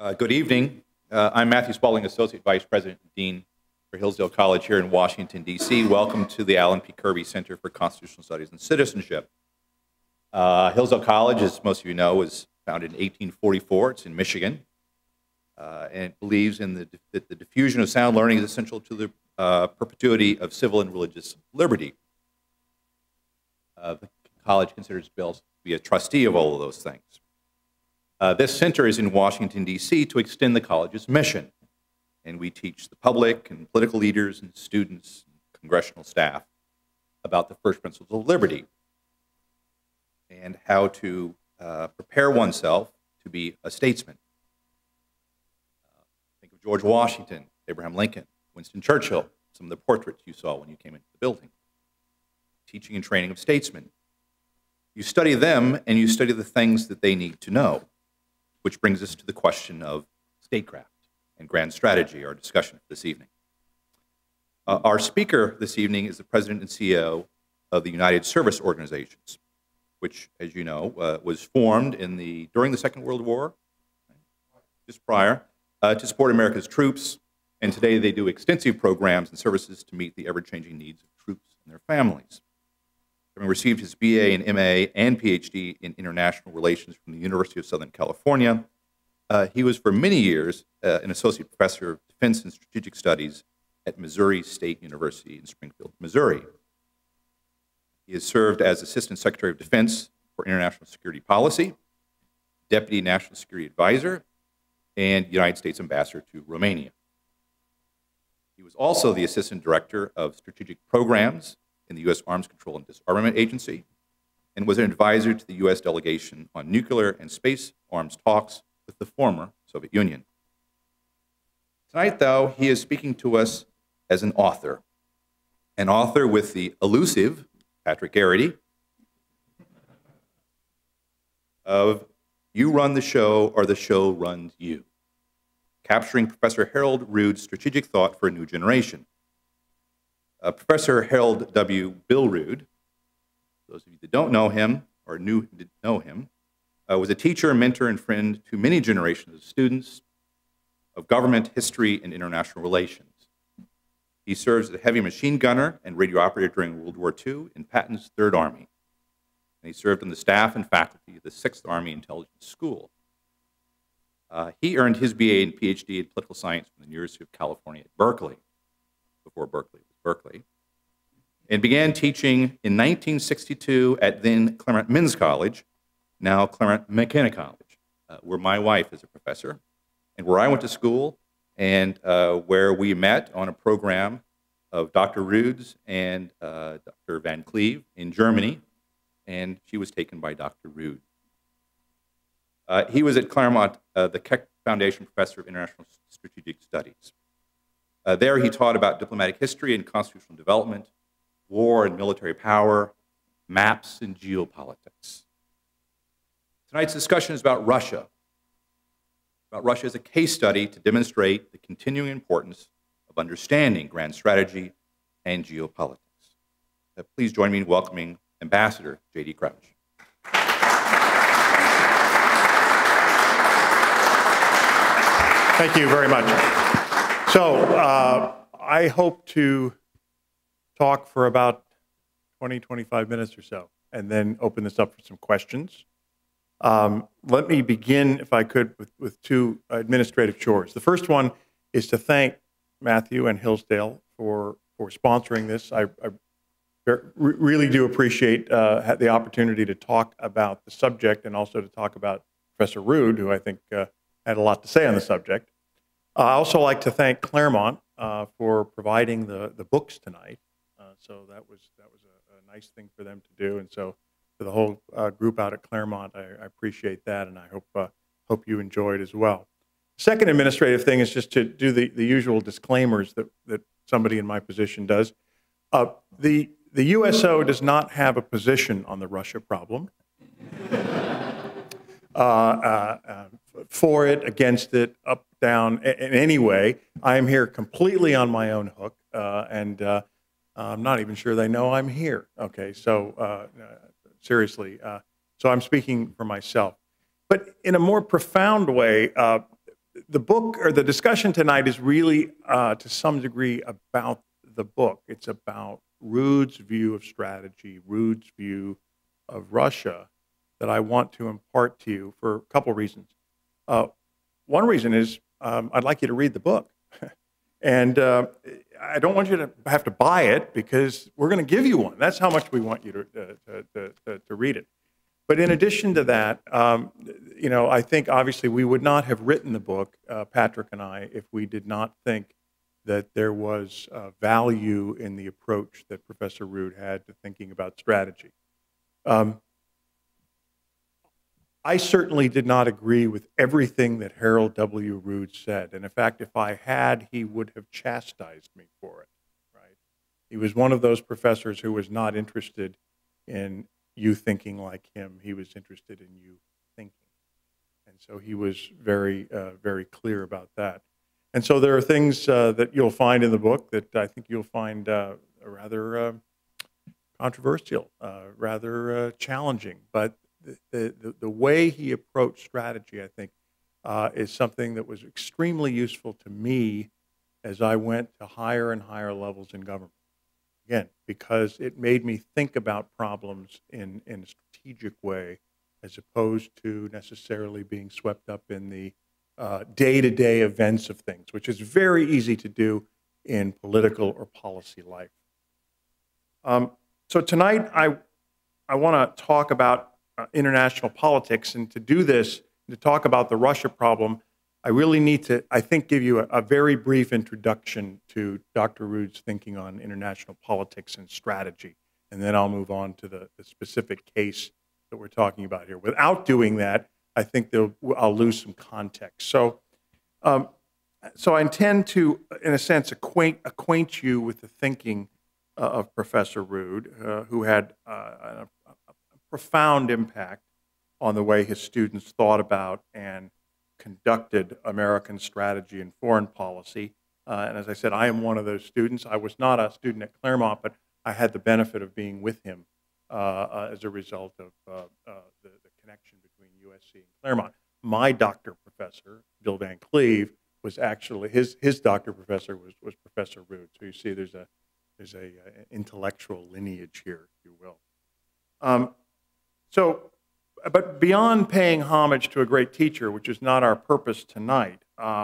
Good evening. I'm Matthew Spaulding, Associate Vice President and Dean for Hillsdale College here in Washington, D.C. Welcome to the Alan P. Kirby Center for Constitutional Studies and Citizenship. Hillsdale College, as most of you know, was founded in 1844. It's in Michigan, and it believes in that the diffusion of sound learning is essential to the perpetuity of civil and religious liberty. The college considers itself to be a trustee of all of those things. This center is in Washington, D.C. to extend the college's mission, and we teach the public and political leaders and students and congressional staff about the first principles of liberty and how to prepare oneself to be a statesman. Think of George Washington, Abraham Lincoln, Winston Churchill, some of the portraits you saw when you came into the building. Teaching and training of statesmen. You study them and you study the things that they need to know, which brings us to the question of statecraft and grand strategy, our discussion this evening. Our speaker this evening is the President and CEO of the United Service Organizations, which, as you know, was formed during the Second World War, just prior, to support America's troops, and today they do extensive programs and services to meet the ever-changing needs of troops and their families. Having received his BA and MA and PhD in international relations from the University of Southern California, he was for many years an associate professor of defense and strategic studies at Missouri State University in Springfield, Missouri. He has served as Assistant Secretary of Defense for International Security Policy, Deputy National Security Advisor, and United States Ambassador to Romania. He was also the Assistant Director of Strategic Programs in the U.S. Arms Control and Disarmament Agency, and was an advisor to the U.S. delegation on nuclear and space arms talks with the former Soviet Union. Tonight, though, he is speaking to us as an author with the elusive Patrick Garrity of You Run the Show or the Show Runs You, capturing Professor Harold Rood's strategic thought for a new generation. Professor Harold W. Bill Rood, those of you that don't know him or didn't know him, was a teacher, mentor, and friend to many generations of students of government, history, and international relations. He serves as a heavy machine gunner and radio operator during World War II in Patton's Third Army. And he served on the staff and faculty of the 6th Army Intelligence School. He earned his BA and PhD in political science from the University of California at Berkeley, before Berkeley was Berkeley, and began teaching in 1962 at then Claremont Men's College, now Claremont McKenna College, where my wife is a professor, and where I went to school, and where we met on a program of Dr. Rood's and Dr. Van Cleve in Germany, and she was taken by Dr. Rood. He was at Claremont, the Keck Foundation Professor of International Strategic Studies. There he taught about diplomatic history and constitutional development, war and military power, maps and geopolitics. Tonight's discussion is about Russia as a case study to demonstrate the continuing importance of understanding grand strategy and geopolitics. Please join me in welcoming Ambassador J.D. Crouch. Thank you very much. So I hope to talk for about 20, 25 minutes or so, and then open this up for some questions. Let me begin, if I could, with two administrative chores. The first one is to thank Matthew and Hillsdale for sponsoring this. I really do appreciate the opportunity to talk about the subject and also to talk about Professor Rood, who I think had a lot to say on the subject. I also like to thank Claremont for providing the books tonight. So that was a nice thing for them to do, and so for the whole group out at Claremont, I appreciate that, and I hope you enjoyed as well. Second administrative thing is just to do the usual disclaimers that somebody in my position does. The USO does not have a position on the Russia problem. For it, against it, up, down, in any way. I am here completely on my own hook, and I'm not even sure they know I'm here. Okay, so seriously, so I'm speaking for myself. But in a more profound way, the book or the discussion tonight is really, to some degree, about the book. It's about Rood's view of strategy, Rood's view of Russia that I want to impart to you for a couple reasons. One reason is I'd like you to read the book. And I don't want you to have to buy it because we're going to give you one. That's how much we want you to read it. But in addition to that, you know, I think obviously we would not have written the book, Patrick and I, if we did not think that there was value in the approach that Professor Rood had to thinking about strategy. I certainly did not agree with everything that Harold W. Rood said. And in fact, if I had, he would have chastised me for it, right? He was one of those professors who was not interested in you thinking like him. He was interested in you thinking. And so he was very, very clear about that. And so there are things that you'll find in the book that I think you'll find rather controversial, rather challenging. But the way he approached strategy, I think, is something that was extremely useful to me as I went to higher and higher levels in government. Again, because it made me think about problems in a strategic way as opposed to necessarily being swept up in the day-to-day events of things, which is very easy to do in political or policy life. So tonight, I want to talk about international politics, and to do this, to talk about the Russia problem, I really need to, I think, give you a very brief introduction to Dr. Rood's thinking on international politics and strategy, and then I'll move on to the specific case that we're talking about here. Without doing that, I think I'll lose some context. So I intend to, in a sense, acquaint you with the thinking of Professor Rood, who had a profound impact on the way his students thought about and conducted American strategy and foreign policy. And as I said, I am one of those students. I was not a student at Claremont, but I had the benefit of being with him as a result of the connection between USC and Claremont. My doctor professor, Bill Van Cleve, was actually, his doctor professor was Professor Rood. So you see there's a intellectual lineage here, if you will. But beyond paying homage to a great teacher, which is not our purpose tonight,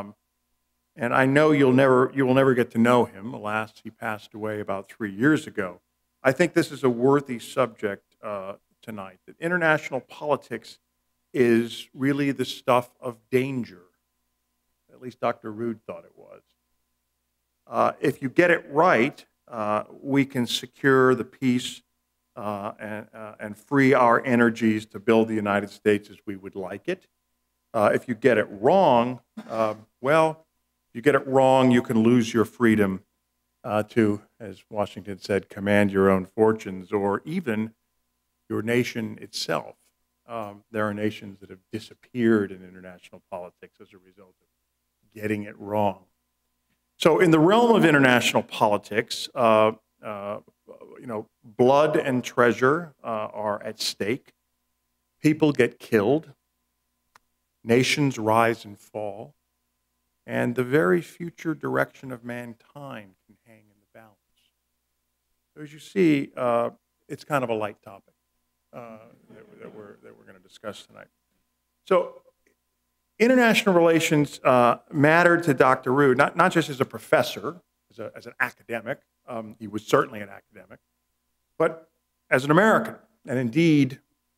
and I know you will never get to know him. Alas, he passed away about 3 years ago. I think this is a worthy subject tonight. That international politics is really the stuff of danger. At least Dr. Rood thought it was. If you get it right, we can secure the peace and free our energies to build the United States as we would like it. If you get it wrong, well, if you get it wrong, you can lose your freedom to, as Washington said, command your own fortunes, or even your nation itself. There are nations that have disappeared in international politics as a result of getting it wrong. So in the realm of international politics, you know, blood and treasure are at stake. People get killed. Nations rise and fall. And the very future direction of mankind can hang in the balance. So as you see, it's kind of a light topic that we're going to discuss tonight. So international relations mattered to Dr. Rood, not just as a professor, as an academic. He was certainly an academic, but as an American. And indeed,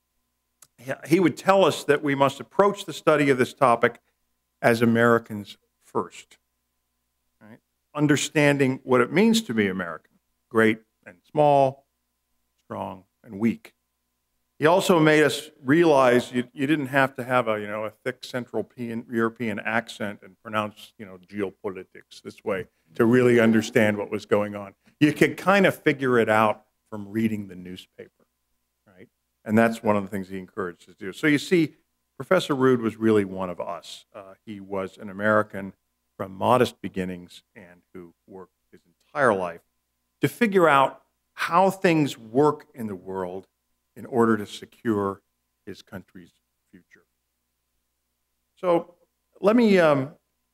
he would tell us that we must approach the study of this topic as Americans first, right? Understanding what it means to be American, great and small, strong and weak. He also made us realize you didn't have to have a thick Central European accent and pronounce geopolitics this way to really understand what was going on. You could kind of figure it out from reading the newspaper, right? And that's one of the things he encouraged us to do. So you see, Professor Rood was really one of us. He was an American from modest beginnings and who worked his entire life to figure out how things work in the world in order to secure his country's future. So let me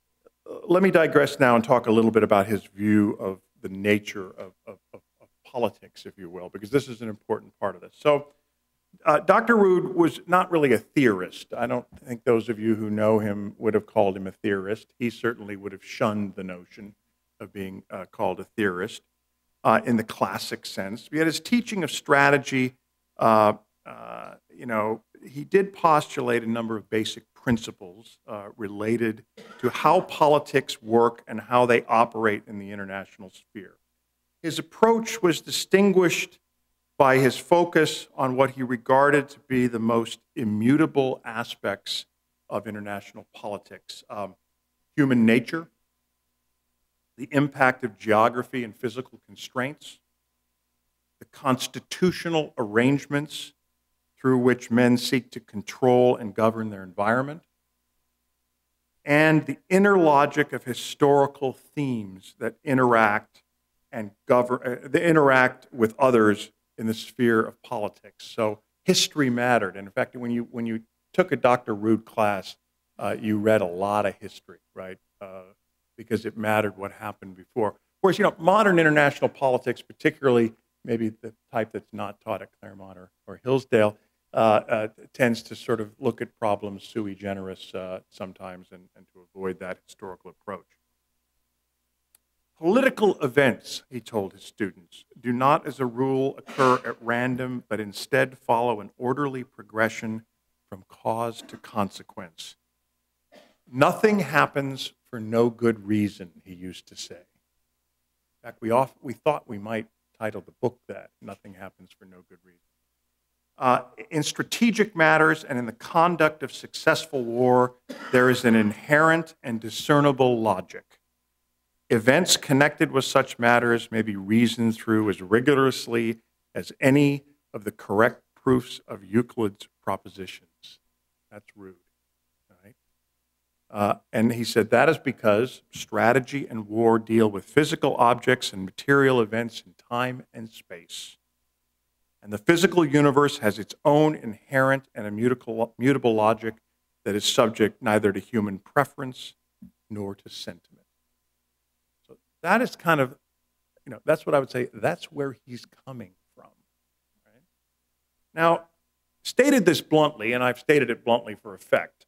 let me digress now and talk a little bit about his view of the nature of politics, if you will, because this is an important part of this. So Dr. Rood was not really a theorist. I don't think those of you who know him would have called him a theorist. He certainly would have shunned the notion of being called a theorist in the classic sense. Yet his teaching of strategy, he did postulate a number of basic principles related to how politics work and how they operate in the international sphere. His approach was distinguished by his focus on what he regarded to be the most immutable aspects of international politics: human nature, the impact of geography and physical constraints, the constitutional arrangements through which men seek to control and govern their environment, and the inner logic of historical themes that interact with others in the sphere of politics. So history mattered. And in fact, when you took a Dr. Rood class, you read a lot of history, right? Because it mattered what happened before. Of course, modern international politics, particularly maybe the type that's not taught at Claremont or Hillsdale, tends to sort of look at problems sui generis sometimes and to avoid that historical approach. Political events, he told his students, do not as a rule occur at random, but instead follow an orderly progression from cause to consequence. Nothing happens for no good reason, he used to say. In fact, we thought we might title the book that, Nothing Happens for No Good Reason. In strategic matters and in the conduct of successful war, there is an inherent and discernible logic. Events connected with such matters may be reasoned through as rigorously as any of the correct proofs of Euclid's propositions. That's Rood, right? And he said that is because strategy and war deal with physical objects and material events in time and space. And the physical universe has its own inherent and immutable logic that is subject neither to human preference nor to sentiment. So that is kind of, that's what I would say, that's where he's coming from. Right? Now, stated this bluntly, and I've stated it bluntly for effect,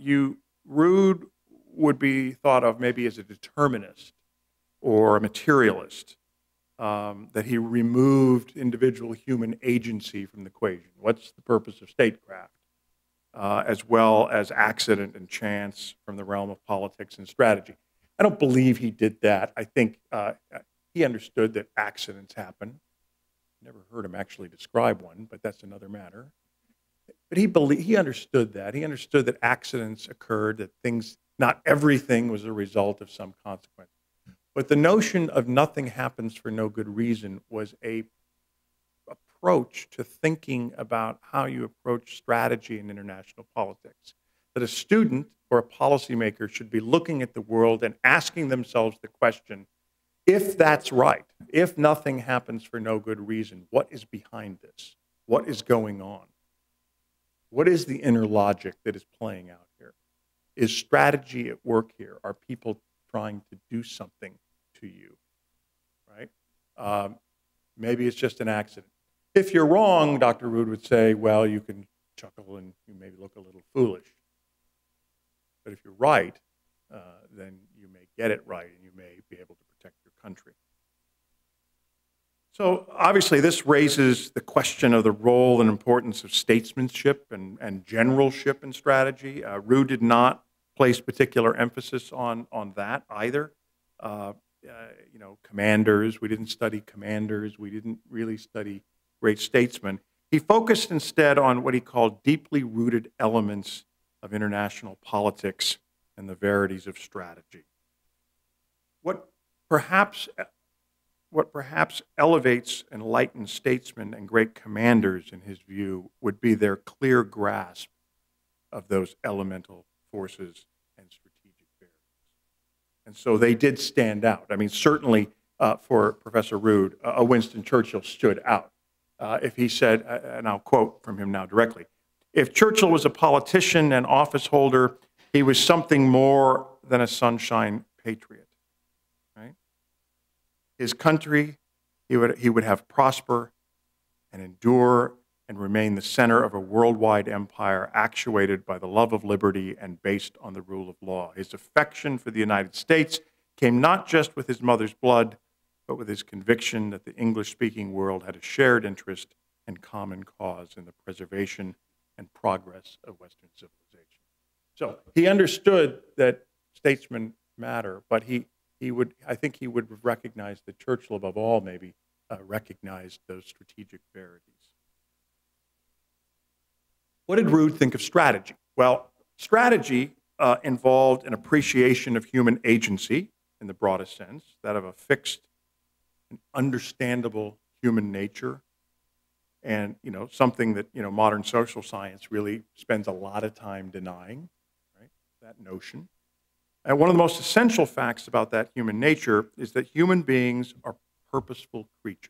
Rood would be thought of maybe as a determinist or a materialist. That he removed individual human agency from the equation. What's the purpose of statecraft? As well as accident and chance from the realm of politics and strategy. I don't believe he did that. I think he understood that accidents happen. Never heard him actually describe one, but that's another matter. But he understood that. He understood that accidents occurred, that not everything was a result of some consequence. But the notion of nothing happens for no good reason was a approach to thinking about how you approach strategy in international politics. That a student or a policymaker should be looking at the world and asking themselves the question, if that's right, if nothing happens for no good reason, what is behind this? What is going on? What is the inner logic that is playing out here? Is strategy at work here? Are people trying to do something to you, right? Maybe it's just an accident. If you're wrong, Dr. Rood would say, well, you can chuckle and you maybe look a little foolish. But if you're right, then you may get it right and you may be able to protect your country. So obviously this raises the question of the role and importance of statesmanship and generalship in strategy. Rood did not place particular emphasis on that either. Commanders, we didn't study commanders, we didn't really study great statesmen. He focused instead on what he called deeply rooted elements of international politics and the verities of strategy. What perhaps elevates enlightened statesmen and great commanders, in his view, would be their clear grasp of those elemental forces and strategic verities. And so they did stand out. I mean, certainly for Professor Rood, a Winston Churchill stood out. If he said, and I'll quote from him now directly, if Churchill was a politician and office holder, he was something more than a sunshine patriot, right? His country, he would have prosper and endure and remain the center of a worldwide empire actuated by the love of liberty and based on the rule of law. His affection for the United States came not just with his mother's blood, but with his conviction that the English-speaking world had a shared interest and common cause in the preservation and progress of Western civilization. So he understood that statesmen matter, but I think he would have recognized that Churchill, above all, maybe recognized those strategic verities. What did Rood think of strategy? Well, strategy involved an appreciation of human agency in the broadest sense, that of a fixed and understandable human nature, and something that modern social science really spends a lot of time denying, right? That notion. And one of the most essential facts about that human nature is that human beings are purposeful creatures.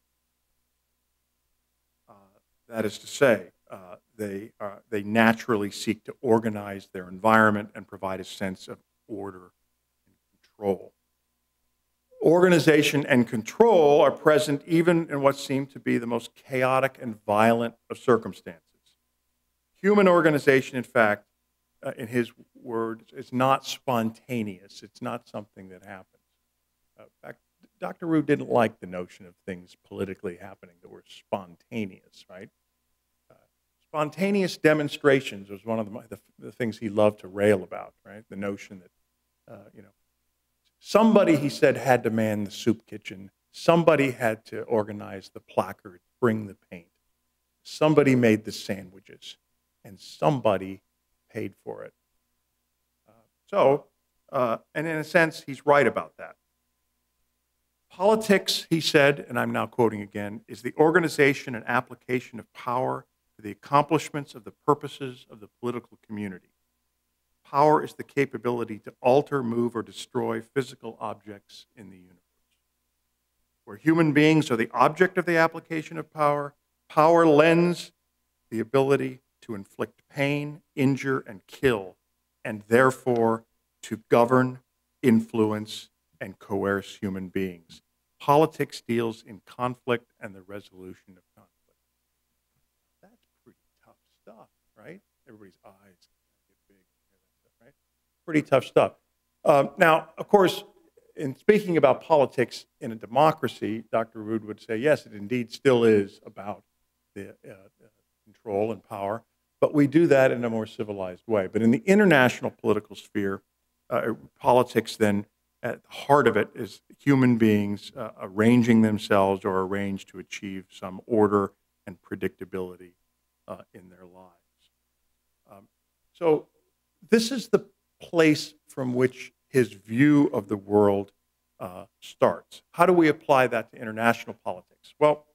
That is to say, they naturally seek to organize their environment and provide a sense of order and control. Organization and control are present even in what seem to be the most chaotic and violent of circumstances. Human organization, in fact, in his words, is not spontaneous. It's not something that happens. In fact, Dr. Rood didn't like the notion of things politically happening that were spontaneous, right? Spontaneous demonstrations was one of the things he loved to rail about, right? The notion that, somebody, he said, had to man the soup kitchen. Somebody had to organize the placards, bring the paint. Somebody made the sandwiches, and somebody paid for it. And in a sense, he's right about that. Politics, he said, and I'm now quoting again, is the organization and application of power for the accomplishments of the purposes of the political community. Power is the capability to alter, move, or destroy physical objects in the universe. Where human beings are the object of the application of power, power lends the ability to inflict pain, injure, and kill, and therefore to govern, influence, and coerce human beings. Politics deals in conflict and the resolution of conflict. That's pretty tough stuff, right? Everybody's eyes get big, right? Pretty tough stuff. Now, of course, in speaking about politics in a democracy, Dr. Rood would say, yes, it indeed still is about the control and power, but we do that in a more civilized way. But in the international political sphere, politics then, at the heart of it, is human beings arranging themselves or arranged to achieve some order and predictability in their lives. So this is the place from which his view of the world starts. How do we apply that to international politics? Well,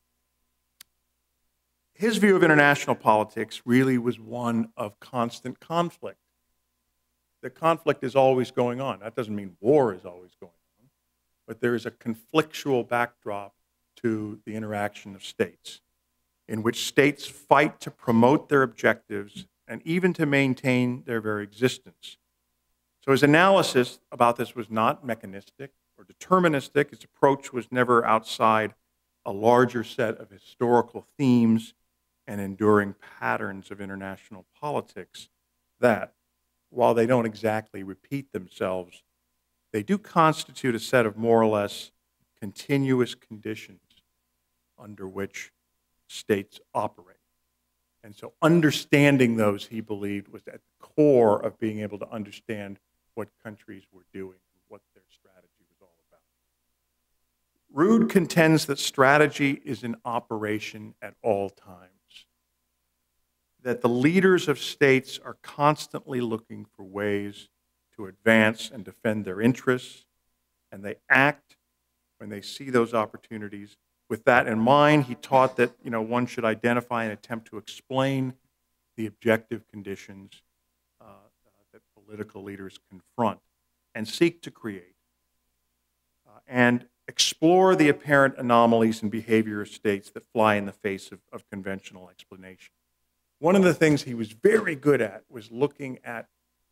his view of international politics really was one of constant conflict. The conflict is always going on. That doesn't mean war is always going on, but there is a conflictual backdrop to the interaction of states, in which states fight to promote their objectives and even to maintain their very existence. So his analysis about this was not mechanistic or deterministic. His approach was never outside a larger set of historical themes and enduring patterns of international politics that, while they don't exactly repeat themselves, they do constitute a set of more or less continuous conditions under which states operate. And so understanding those, he believed, was at the core of being able to understand what countries were doing and what their strategy was all about. Rood contends that strategy is in operation at all times, that the leaders of states are constantly looking for ways to advance and defend their interests, and they act when they see those opportunities. With that in mind, he taught that one should identify and attempt to explain the objective conditions that political leaders confront and seek to create, and explore the apparent anomalies in behavior of states that fly in the face of conventional explanation. One of the things he was very good at was looking at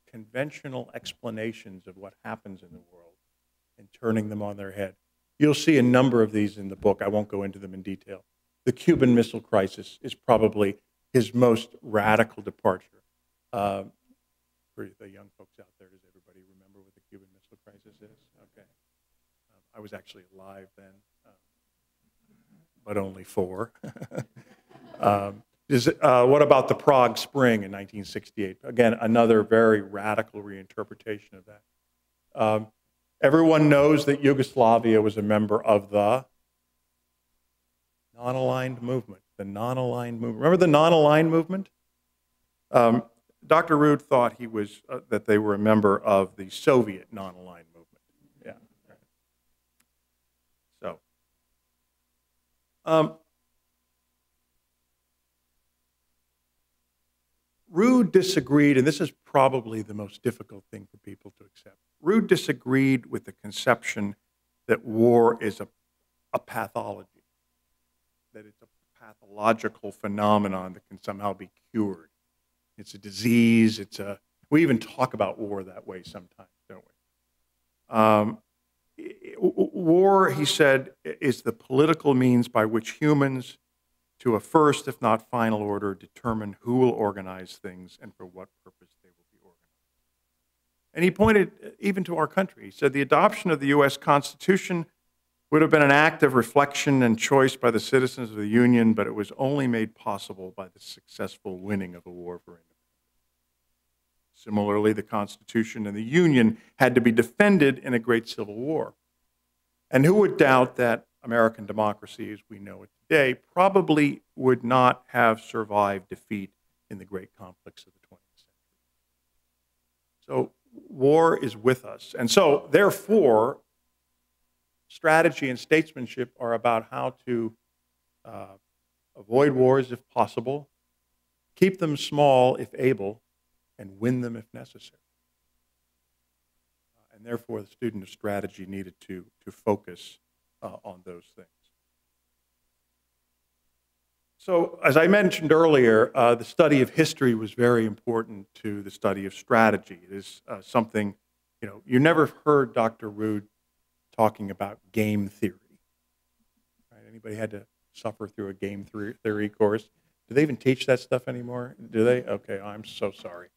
conventional explanations of what happens in the world and turning them on their head. You'll see a number of these in the book. I won't go into them in detail. The Cuban Missile Crisis is probably his most radical departure. For the young folks out there, does everybody remember what the Cuban Missile Crisis is? Okay. I was actually alive then, but only 4. What about the Prague Spring in 1968? Again, another very radical reinterpretation of that. Everyone knows that Yugoslavia was a member of the non-aligned movement. The non-aligned movement. Remember the non-aligned movement? Dr. Rood thought he was that they were a member of the Soviet non-aligned movement. Yeah. So, Rood disagreed, and this is probably the most difficult thing for people to accept. Rood disagreed with the conception that war is a pathology, that it's a pathological phenomenon that can somehow be cured. It's a disease. We even talk about war that way sometimes, don't we? War, he said, is the political means by which humans, to a first, if not final order, determine who will organize things and for what purpose they will be organized. And he pointed even to our country. He said the adoption of the U.S. Constitution would have been an act of reflection and choice by the citizens of the Union, but it was only made possible by the successful winning of a war for independence. Similarly, the Constitution and the Union had to be defended in a great civil war. And who would doubt that American democracy, as we know it today, probably would not have survived defeat in the great conflicts of the 20th century. So war is with us. And so, therefore, strategy and statesmanship are about how to avoid wars if possible, keep them small if able, and win them if necessary. And therefore, the student of strategy needed to focus on those things. So, as I mentioned earlier, the study of history was very important to the study of strategy. It is something, you never heard Dr. Rood talking about game theory. Right? Anybody had to suffer through a game theory course? Do they even teach that stuff anymore? Do they? Okay, I'm so sorry.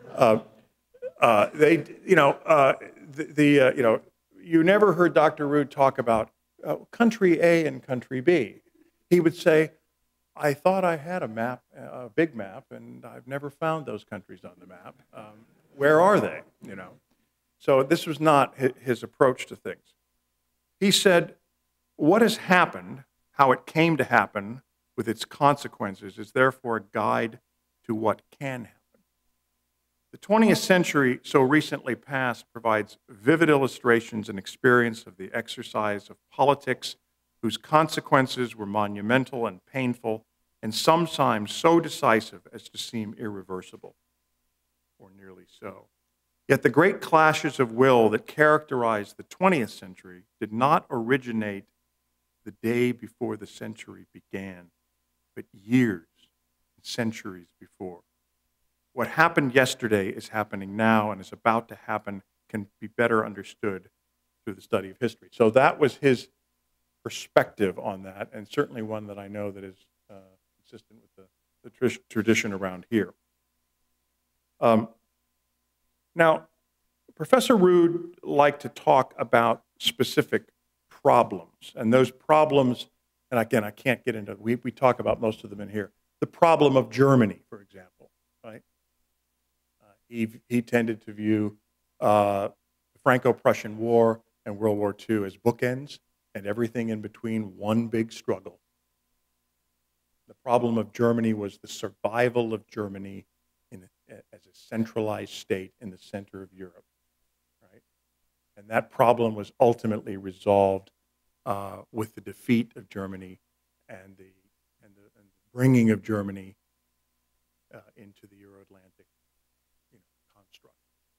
You never heard Dr. Rood talk about country A and country B. He would say, I thought I had a map, a big map, and I've never found those countries on the map. Where are they? So this was not his approach to things. He said, what has happened, how it came to happen with its consequences, is therefore a guide to what can happen. The 20th century, so recently past, provides vivid illustrations and experience of the exercise of politics whose consequences were monumental and painful, and sometimes so decisive as to seem irreversible, or nearly so. Yet the great clashes of will that characterized the 20th century did not originate the day before the century began, but years and centuries before. What happened yesterday is happening now and is about to happen can be better understood through the study of history. So that was his perspective on that, and certainly one that I know that is consistent with the tradition around here. Now, Professor Rood liked to talk about specific problems, and those problems, and again, I can't get into it. We talk about most of them in here. The problem of Germany, for example, right? He tended to view the Franco-Prussian War and World War II as bookends, and everything in between one big struggle. The problem of Germany was the survival of Germany as a centralized state in the center of Europe, right? And that problem was ultimately resolved with the defeat of Germany and the bringing of Germany into the Euro-Atlantic construct.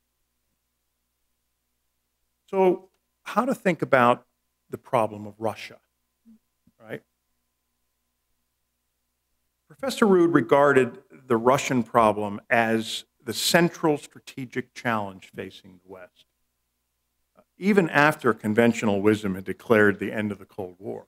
So, how to think about the problem of Russia, right? Professor Rood regarded the Russian problem as the central strategic challenge facing the West, even after conventional wisdom had declared the end of the Cold War.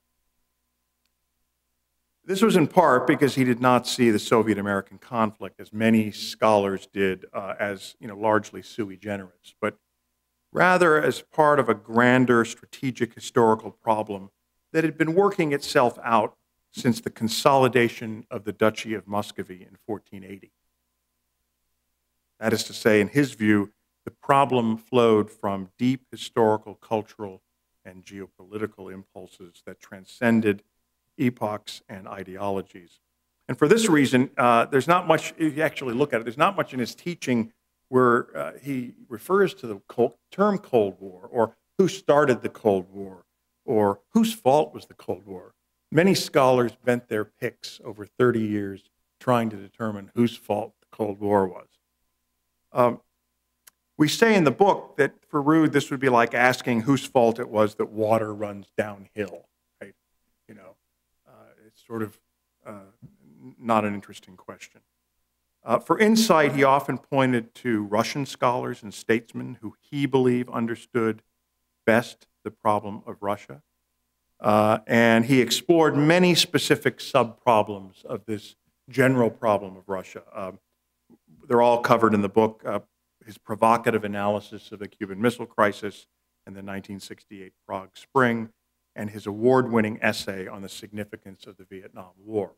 This was in part because he did not see the Soviet-American conflict, as many scholars did, as largely sui generis, but rather as part of a grander strategic historical problem that had been working itself out since the consolidation of the Duchy of Muscovy in 1480. That is to say, in his view, the problem flowed from deep historical, cultural, and geopolitical impulses that transcended epochs and ideologies. And for this reason, there's not much, if you actually look at it, there's not much in his teaching where he refers to the term Cold War, or who started the Cold War, or whose fault was the Cold War. Many scholars bent their picks over 30 years trying to determine whose fault the Cold War was. We say in the book that for Rood, this would be like asking whose fault it was that water runs downhill, right? It's sort of not an interesting question. For insight, he often pointed to Russian scholars and statesmen who he believed understood best the problem of Russia. And he explored many specific sub-problems of this general problem of Russia. They're all covered in the book. His provocative analysis of the Cuban Missile Crisis and the 1968 Prague Spring, and his award-winning essay on the significance of the Vietnam War.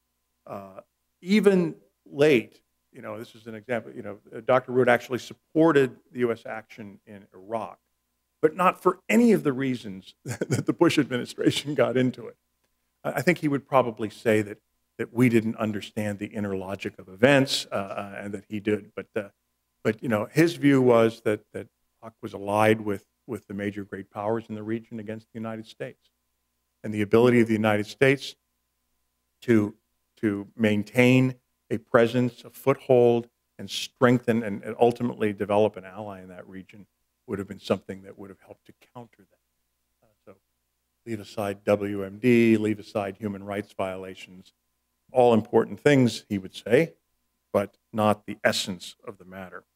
Even late, this is an example, Dr. Rood actually supported the U.S. action in Iraq, but not for any of the reasons that the Bush administration got into it. I think he would probably say that we didn't understand the inner logic of events, and that he did. But his view was that Iraq was allied with the major great powers in the region against the United States, and the ability of the United States to maintain a presence, a foothold, and strengthen and ultimately develop an ally in that region would have been something that would have helped to counter that. So leave aside WMD, leave aside human rights violations, all important things, he would say, but not the essence of the matter.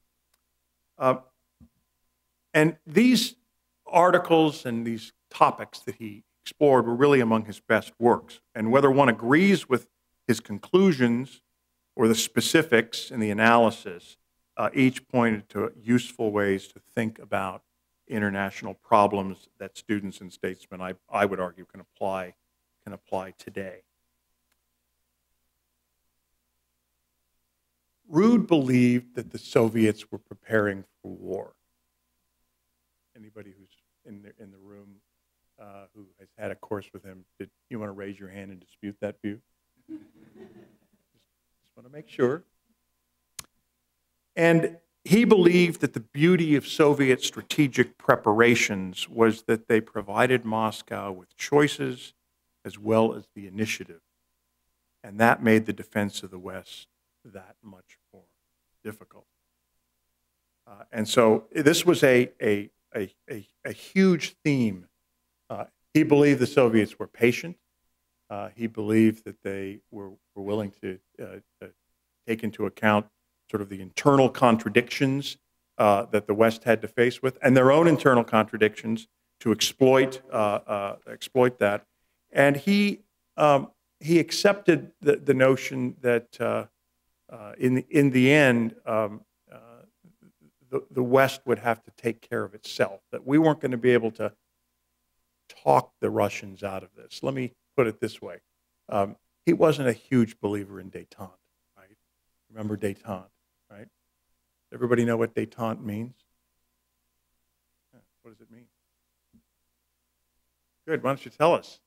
And these articles and these topics that he explored were really among his best works. And whether one agrees with his conclusions or the specifics in the analysis, each pointed to useful ways to think about international problems that students and statesmen, I would argue, can apply today. Rood believed that the Soviets were preparing for war. Anybody who's in the room who has had a course with him, did you want to raise your hand and dispute that view? Just want to make sure. And he believed that the beauty of Soviet strategic preparations was that they provided Moscow with choices as well as the initiative. And that made the defense of the West that much more difficult. And so this was a huge theme. He believed the Soviets were patient. He believed that they were willing to take into account sort of the internal contradictions that the West had to face with, and their own internal contradictions to exploit that. And he accepted the notion that in the end, the West would have to take care of itself, that we weren't going to be able to talk the Russians out of this. Let me put it this way. He wasn't a huge believer in détente, right? Remember détente, right? Everybody know what détente means? Yeah, what does it mean? Good, why don't you tell us?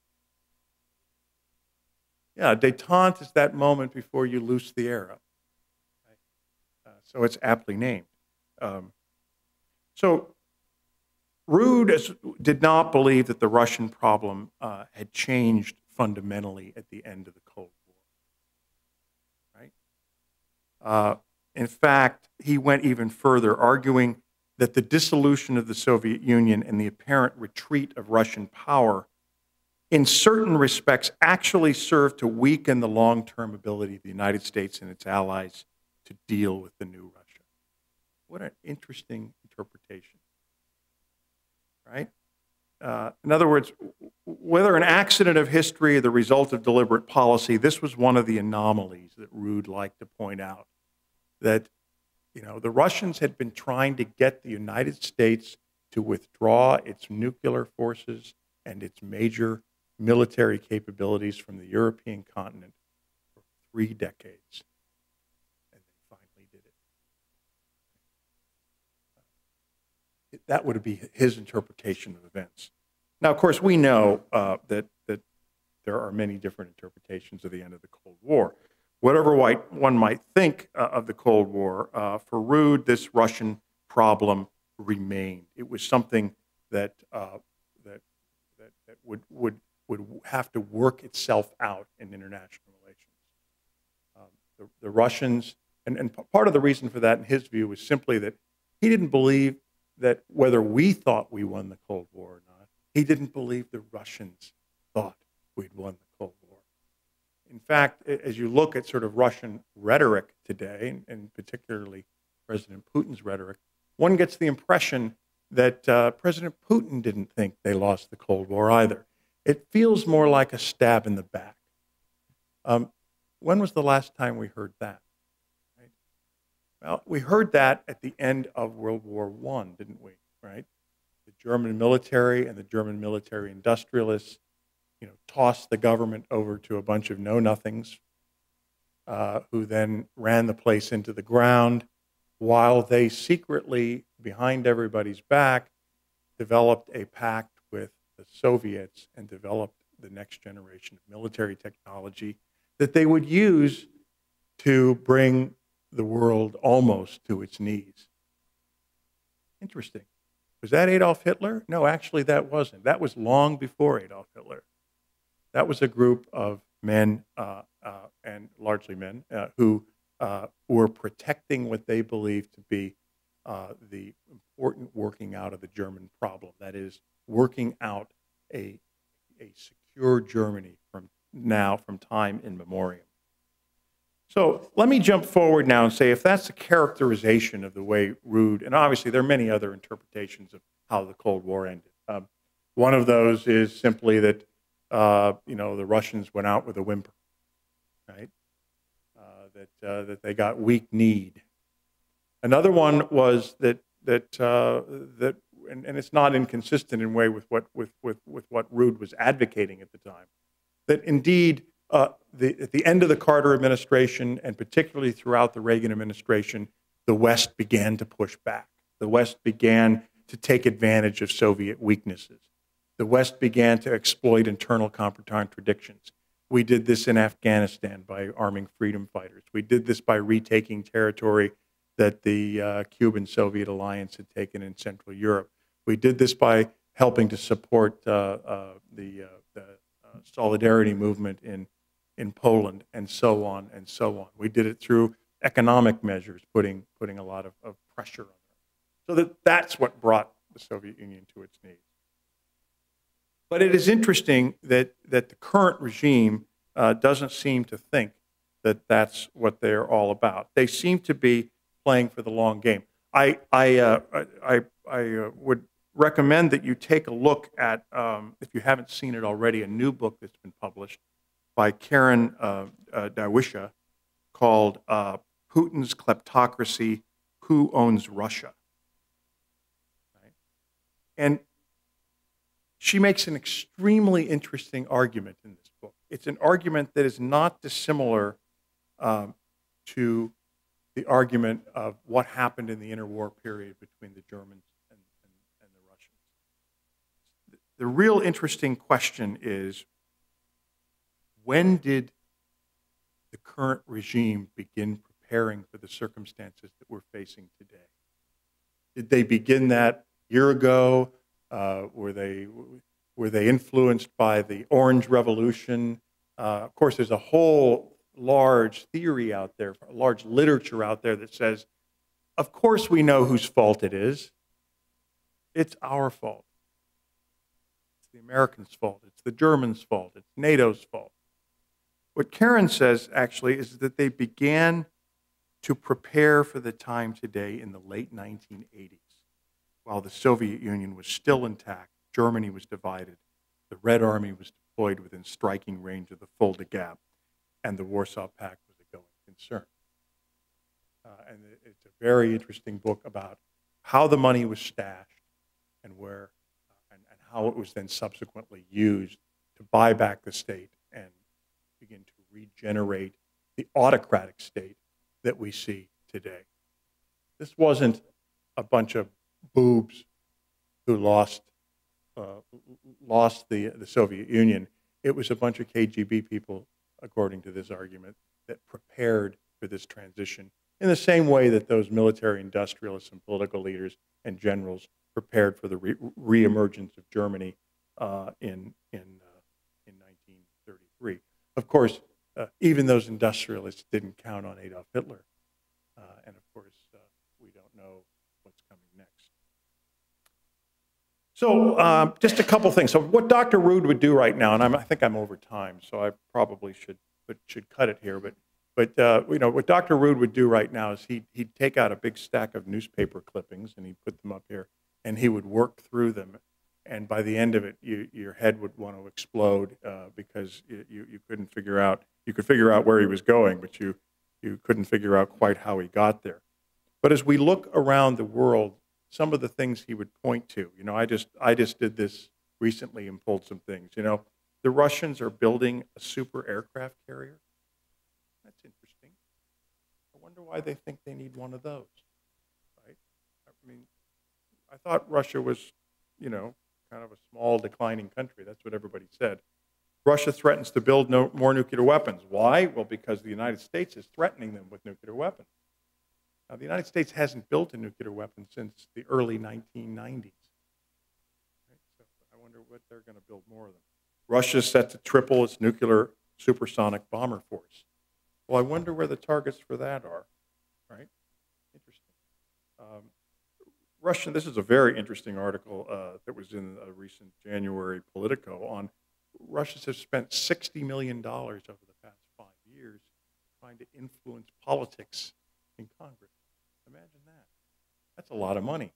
Yeah, détente is that moment before you loose the air up. Right? So it's aptly named. So Rood did not believe that the Russian problem had changed fundamentally at the end of the Cold War. Right? In fact, he went even further, arguing that the dissolution of the Soviet Union and the apparent retreat of Russian power in certain respects actually served to weaken the long-term ability of the United States and its allies to deal with the new Russia. What an interesting interpretation, right? In other words, whether an accident of history or the result of deliberate policy, this was one of the anomalies that Rood liked to point out, that the Russians had been trying to get the United States to withdraw its nuclear forces and its major military capabilities from the European continent for 3 decades. And they finally did it. That would be his interpretation of events. Now, of course, we know that there are many different interpretations of the end of the Cold War. Whatever one might think of the Cold War, for Rood, this Russian problem remained. It was something that would have to work itself out in international relations. The Russians, and part of the reason for that, in his view, was simply that he didn't believe that whether we thought we won the Cold War or not, he didn't believe the Russians thought we'd won the Cold War. In fact, as you look at sort of Russian rhetoric today, and particularly President Putin's rhetoric, one gets the impression that President Putin didn't think they lost the Cold War either. It feels more like a stab in the back. When was the last time we heard that? Right? Well, we heard that at the end of World War I, didn't we? Right? The German military and the German military industrialists tossed the government over to a bunch of know-nothings who then ran the place into the ground, while they secretly, behind everybody's back, developed a pact with the Soviets and developed the next generation of military technology that they would use to bring the world almost to its knees. Interesting. Was that Adolf Hitler? No, actually that wasn't. That was long before Adolf Hitler. That was a group of men, and largely men, who were protecting what they believed to be the important working out of the German problem. That is, working out a secure Germany from time immemorial. So let me jump forward now and say, if that's a characterization of the way Rood, and obviously there are many other interpretations of how the Cold War ended. One of those is simply that the Russians went out with a whimper, right? That they got weak-kneed. Another one was that and it's not inconsistent in way with what Rood was advocating at the time, that indeed at the end of the Carter administration, and particularly throughout the Reagan administration, the West began to push back. The West began to take advantage of Soviet weaknesses. The West began to exploit internal contradictions. We did this in Afghanistan by arming freedom fighters. We did this by retaking territory that the Cuban-Soviet alliance had taken in Central Europe. We did this by helping to support the Solidarity movement in Poland, and so on and so on. We did it through economic measures, putting a lot of pressure on them. So that's what brought the Soviet Union to its knees. But it is interesting that the current regime doesn't seem to think that that's what they're all about. They seem to be playing for the long game. I would recommend that you take a look at, if you haven't seen it already, a new book that's been published by Karen Dawisha called Putin's Kleptocracy, Who Owns Russia? Right? And she makes an extremely interesting argument in this book. It's an argument that is not dissimilar to the argument of what happened in the interwar period between the Germans and the Russians. The real interesting question is, when did the current regime begin preparing for the circumstances that we're facing today? Did they begin that a year ago? Were they influenced by the Orange Revolution? Of course, there's a whole large theory out there, a large literature out there that says, of course we know whose fault it is. It's our fault. It's the Americans' fault. It's the Germans' fault. It's NATO's fault. What Karen says, actually, is that they began to prepare for the time today in the late 1980s, while the Soviet Union was still intact, Germany was divided, the Red Army was deployed within striking range of the Fulda Gap, and the Warsaw Pact was a going concern. And it's a very interesting book about how the money was stashed and where and how it was then subsequently used to buy back the state and begin to regenerate the autocratic state that we see today. This wasn't a bunch of boobs who lost the Soviet Union. It was a bunch of KGB people, according to this argument, that prepared for this transition in the same way that those military industrialists and political leaders and generals prepared for the reemergence of Germany in 1933. Of course, even those industrialists didn't count on Adolf Hitler. And of course, we don't know what's coming next. So just a couple things. So what Dr. Rood would do right now, and I think I'm over time, so I probably should cut it here, but you know, what Dr. Rood would do right now is he'd take out a big stack of newspaper clippings and he'd put them up here, and he would work through them. And by the end of it, your head would want to explode because you couldn't figure out. You could figure out where he was going, but you couldn't figure out quite how he got there. But as we look around the world, some of the things he would point to, you know, I just did this recently and pulled some things. You know, the Russians are building a super aircraft carrier. That's interesting. I wonder why they think they need one of those, right? I mean, I thought Russia was, you know, kind of a small declining country. That's what everybody said. Russia threatens to build more nuclear weapons. Why? Well, because the United States is threatening them with nuclear weapons. Now, the United States hasn't built a nuclear weapon since the early 1990s. Right? So I wonder what they're going to build more of them. Russia's set to triple its nuclear supersonic bomber force. Well, I wonder where the targets for that are, right? Interesting. Russian, this is a very interesting article that was in a recent January Politico on Russians have spent $60 million over the past 5 years trying to influence politics in Congress. Imagine that. That's a lot of money.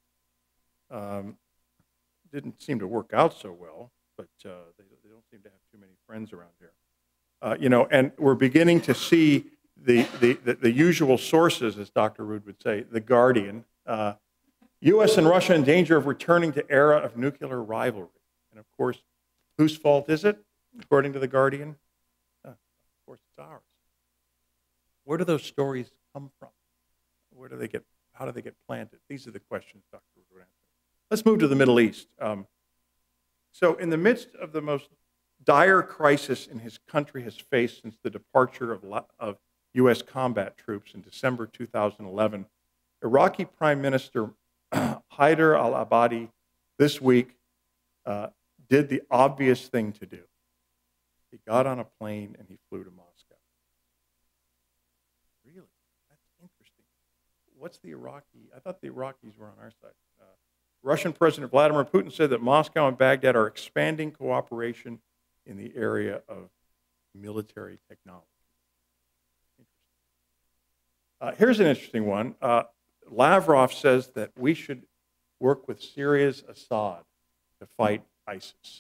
Didn't seem to work out so well, but they don't seem to have too many friends around here. You know, and we're beginning to see the usual sources, as Dr. Rood would say, the Guardian. U.S. and Russia in danger of returning to era of nuclear rivalry. And of course, whose fault is it, according to the Guardian? Of course, it's ours. Where do those stories come from? Where do they get? How do they get planted? These are the questions Dr. Rood would answer. Let's move to the Middle East. So in the midst of the most dire crisis in his country has faced since the departure of U.S. combat troops in December 2011, Iraqi Prime Minister Haider al-Abadi this week did the obvious thing to do. He got on a plane and he flew to Moscow. Really? That's interesting. What's the Iraqi? I thought the Iraqis were on our side. Russian President Vladimir Putin said that Moscow and Baghdad are expanding cooperation in the area of military technology. Here's an interesting one. Lavrov says that we should work with Syria's Assad to fight ISIS.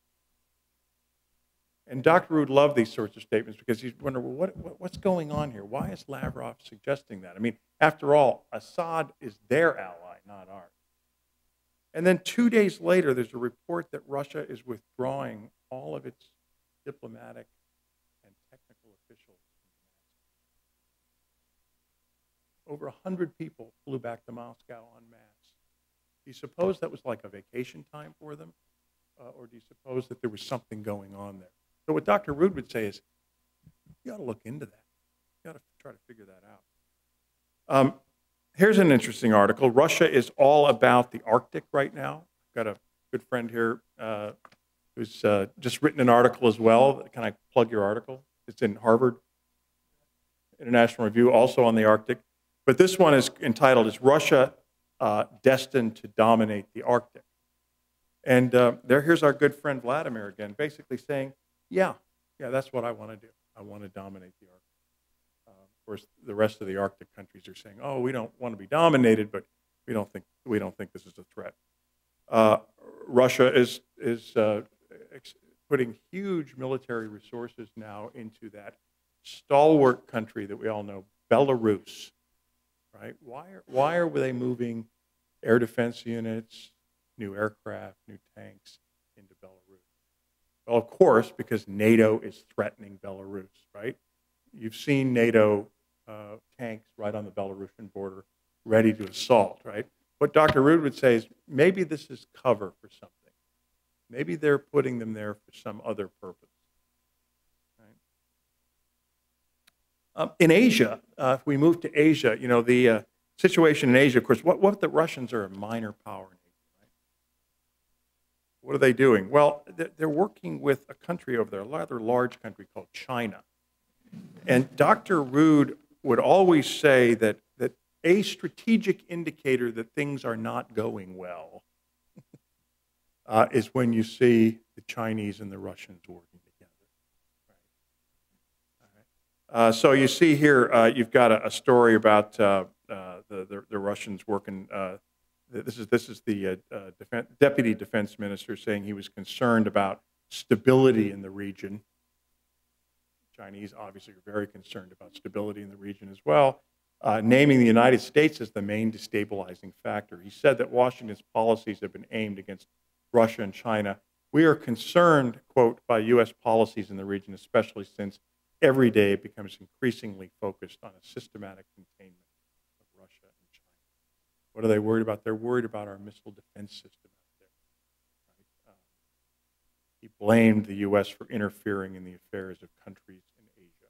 And Dr. Rood loved these sorts of statements because you wonder, well, what's going on here? Why is Lavrov suggesting that? I mean, after all, Assad is their ally, not ours. And then 2 days later, there's a report that Russia is withdrawing all of its diplomatic and technical officials. Over 100 people flew back to Moscow en masse. Do you suppose that was like a vacation time for them? Or do you suppose that there was something going on there? So what Dr. Rood would say is, you ought to look into that. You ought to try to figure that out. Here's an interesting article. Russia is all about the Arctic right now. I've got a good friend here who's just written an article as well. Can I plug your article? It's in Harvard International Review, also on the Arctic. But this one is entitled, Is Russia Destined to Dominate the Arctic? And here's our good friend Vladimir again, basically saying, yeah, that's what I want to do. I want to dominate the Arctic. Of course, the rest of the Arctic countries are saying, "Oh, we don't want to be dominated, but we don't think this is a threat." Russia is putting huge military resources now into that stalwart country that we all know, Belarus. Right? Why are they moving air defense units, new aircraft, new tanks into Belarus? Well, of course, because NATO is threatening Belarus, right? You've seen NATO tanks right on the Belarusian border ready to assault, right? What Dr. Rood would say is maybe this is cover for something. Maybe they're putting them there for some other purpose. Right? In Asia, if we move to Asia, the situation in Asia, of course, what the Russians are a minor power in Asia, right? What are they doing? Well, they're working with a country over there, a rather large country called China. And Dr. Rood would always say that a strategic indicator that things are not going well is when you see the Chinese and the Russians working together. Right? All right. So you see here, you've got a story about the Russians working. This is the deputy defense minister saying he was concerned about stability in the region. Chinese obviously are very concerned about stability in the region as well, naming the United States as the main destabilizing factor. He said that Washington's policies have been aimed against Russia and China. We are concerned, quote, by U.S. policies in the region, especially since every day it becomes increasingly focused on a systematic containment of Russia and China. What are they worried about? They're worried about our missile defense system out there. Right? He blamed the U.S. for interfering in the affairs of countries in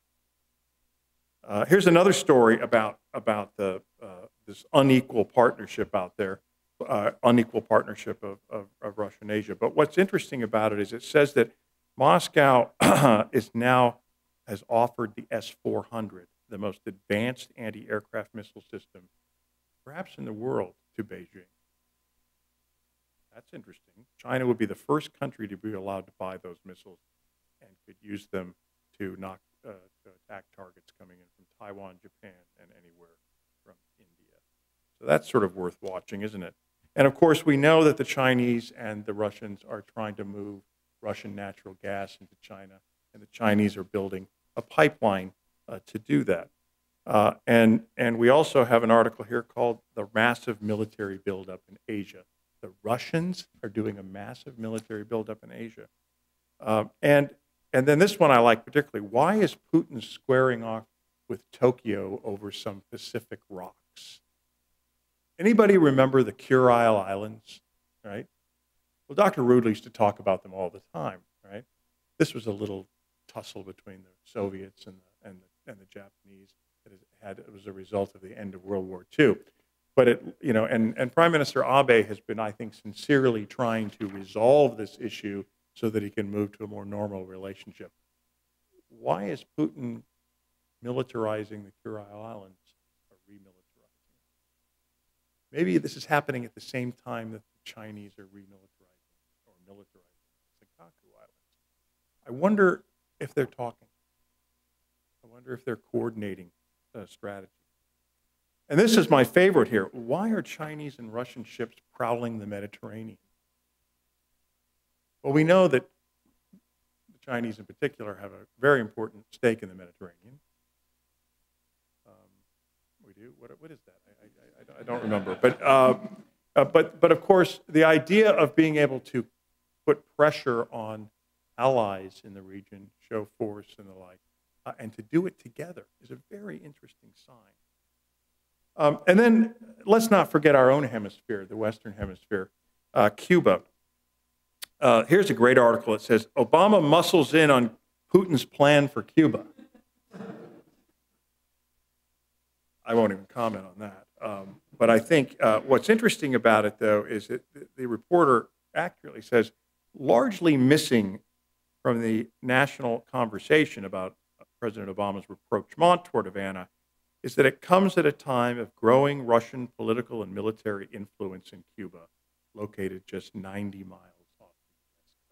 Asia. Here's another story about this unequal partnership out there, unequal partnership of Russia and Asia. But what's interesting about it is it says that Moscow has offered the S-400, the most advanced anti-aircraft missile system, perhaps in the world, to Beijing. That's interesting. China would be the first country to be allowed to buy those missiles and could use them to attack targets coming in from Taiwan, Japan, and anywhere from India. So that's sort of worth watching, isn't it? And of course, we know that the Chinese and the Russians are trying to move Russian natural gas into China, and the Chinese are building a pipeline to do that. And we also have an article here called "The Massive Military Buildup in Asia." The Russians are doing a massive military buildup in Asia. And then this one I like particularly. Why is Putin squaring off with Tokyo over some Pacific rocks? Anybody remember the Kurile Islands, right? Well, Dr. Rood used to talk about them all the time, right? This was a little tussle between the Soviets and the Japanese that it was a result of the end of World War II. But and Prime Minister Abe has been, I think, sincerely trying to resolve this issue so that he can move to a more normal relationship. Why is Putin militarizing the Kurile Islands or remilitarizing them? Maybe this is happening at the same time that the Chinese are remilitarizing or militarizing the Senkaku Islands. I wonder if they're talking. I wonder if they're coordinating strategy. And this is my favorite here. Why are Chinese and Russian ships prowling the Mediterranean? Well, we know that the Chinese in particular have a very important stake in the Mediterranean. We do? What is that? I don't remember. But of course, the idea of being able to put pressure on allies in the region, show force and the like, and to do it together is a very interesting sign. And then let's not forget our own hemisphere, the Western Hemisphere, Cuba. Here's a great article. It says, Obama muscles in on Putin's plan for Cuba. I won't even comment on that. But I think what's interesting about it, though, is that the reporter accurately says, largely missing from the national conversation about President Obama's rapprochement toward Havana is that it comes at a time of growing Russian political and military influence in Cuba, located just 90 miles off the U.S.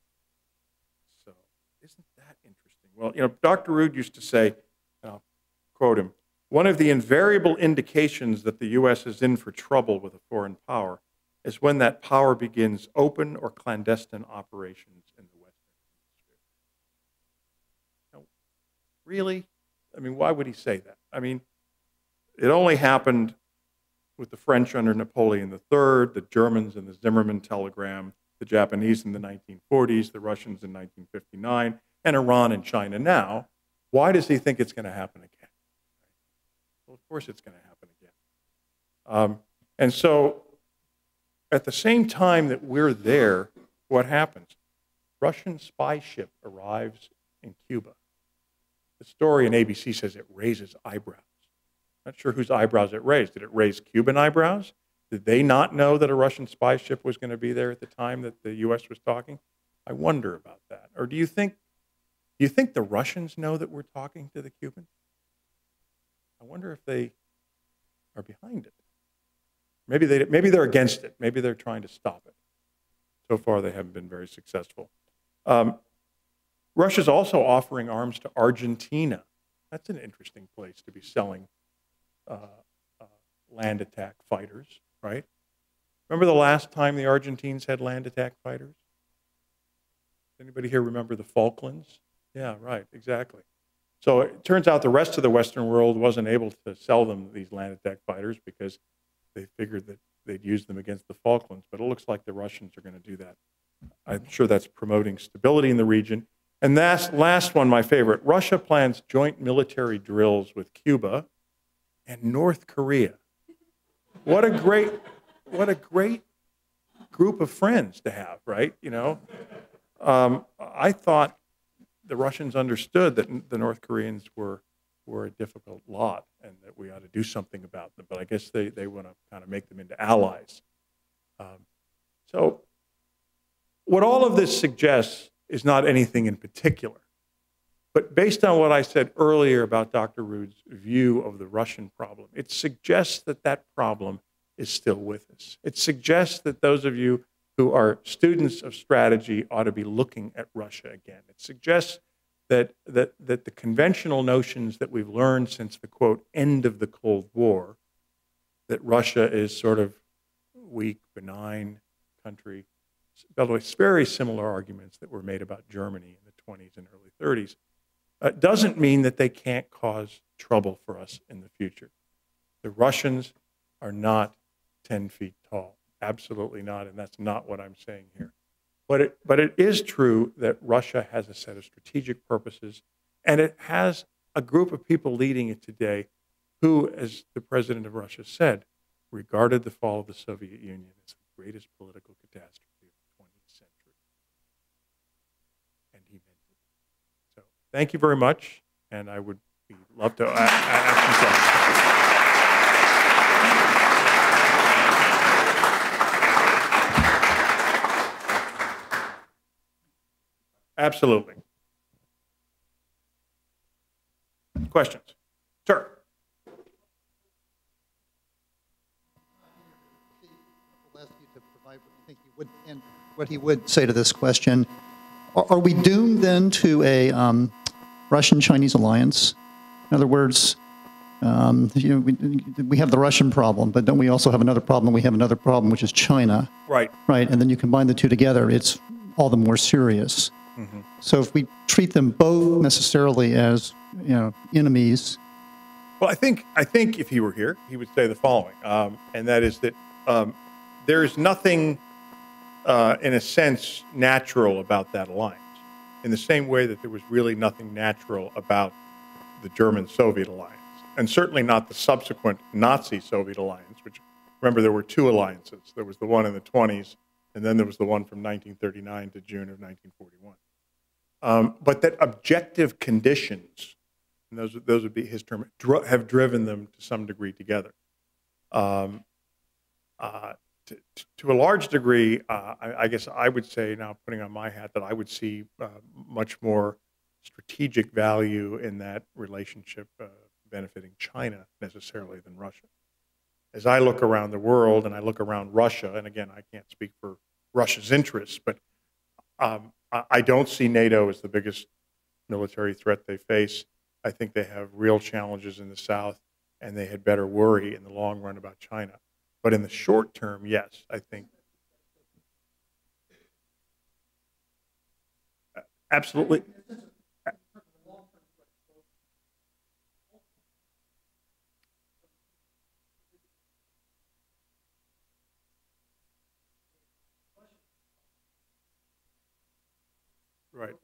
coast. So isn't that interesting? Well, Dr. Rood used to say, quote him, "One of the invariable indications that the U.S. is in for trouble with a foreign power is when that power begins open or clandestine operations in the Western Hemisphere." Now, really? I mean, why would he say that? I mean, it only happened with the French under Napoleon III, the Germans in the Zimmermann telegram, the Japanese in the 1940s, the Russians in 1959, and Iran and China now. Why does he think it's going to happen again? Well, of course it's going to happen again. And so at the same time that we're there, what happens? Russian spy ship arrives in Cuba. The story in ABC says it raises eyebrows. Not sure whose eyebrows it raised. Did it raise Cuban eyebrows? Did they not know that a Russian spy ship was going to be there at the time that the U.S. was talking? I wonder about that. Or do you think the Russians know that we're talking to the Cubans? I wonder if they are behind it. Maybe they're against it. Maybe they're trying to stop it. So far, they haven't been very successful. Russia's also offering arms to Argentina. That's an interesting place to be selling land attack fighters, right? Remember the last time the Argentines had land attack fighters? Anybody here remember the Falklands? Yeah, right, exactly. So it turns out the rest of the Western world wasn't able to sell them these land attack fighters because they figured that they'd use them against the Falklands, but it looks like the Russians are going to do that. I'm sure that's promoting stability in the region. And that last one, my favorite, Russia plans joint military drills with Cuba and North Korea. What a great group of friends to have, right? You know, I thought the Russians understood that the North Koreans were a difficult lot and that we ought to do something about them. But I guess they want to kind of make them into allies. So what all of this suggests is not anything in particular. But based on what I said earlier about Dr. Rood's view of the Russian problem, it suggests that that problem is still with us. It suggests that those of you who are students of strategy ought to be looking at Russia again. It suggests that the conventional notions that we've learned since the, quote, end of the Cold War, that Russia is sort of weak, benign country. By the way, it's very similar arguments that were made about Germany in the 20s and early 30s. Doesn't mean that they can't cause trouble for us in the future. The Russians are not 10 feet tall. Absolutely not, and that's not what I'm saying here. But it is true that Russia has a set of strategic purposes, and it has a group of people leading it today who, as the president of Russia said, regarded the fall of the Soviet Union as the greatest political catastrophe of the 20th century. And he meant it. So thank you very much, and I would love to ask some questions. Absolutely. Questions? Sir. I'll ask you to provide what you think he would, and what he would say to this question. Are we doomed then to a Russian-Chinese alliance? In other words, we have the Russian problem, but don't we also have another problem? We have another problem, which is China. Right. Right, and then you combine the two together, it's all the more serious. Mm-hmm. So if we treat them both necessarily as enemies. Well, I think if he were here, he would say the following, and that is that there is nothing, in a sense, natural about that alliance. In the same way that there was really nothing natural about the German-Soviet alliance, and certainly not the subsequent Nazi-Soviet alliance. Which, remember, there were two alliances. There was the one in the 20s, and then there was the one from 1939 to June of 1941. But that objective conditions, and those would be his term, have driven them to some degree together. To a large degree, I guess I would say, now putting on my hat, that I would see much more strategic value in that relationship benefiting China necessarily than Russia. As I look around the world and I look around Russia, and again, I can't speak for Russia's interests, but I don't see NATO as the biggest military threat they face. I think they have real challenges in the South, and they had better worry in the long run about China. But in the short term, yes, I think absolutely. Right.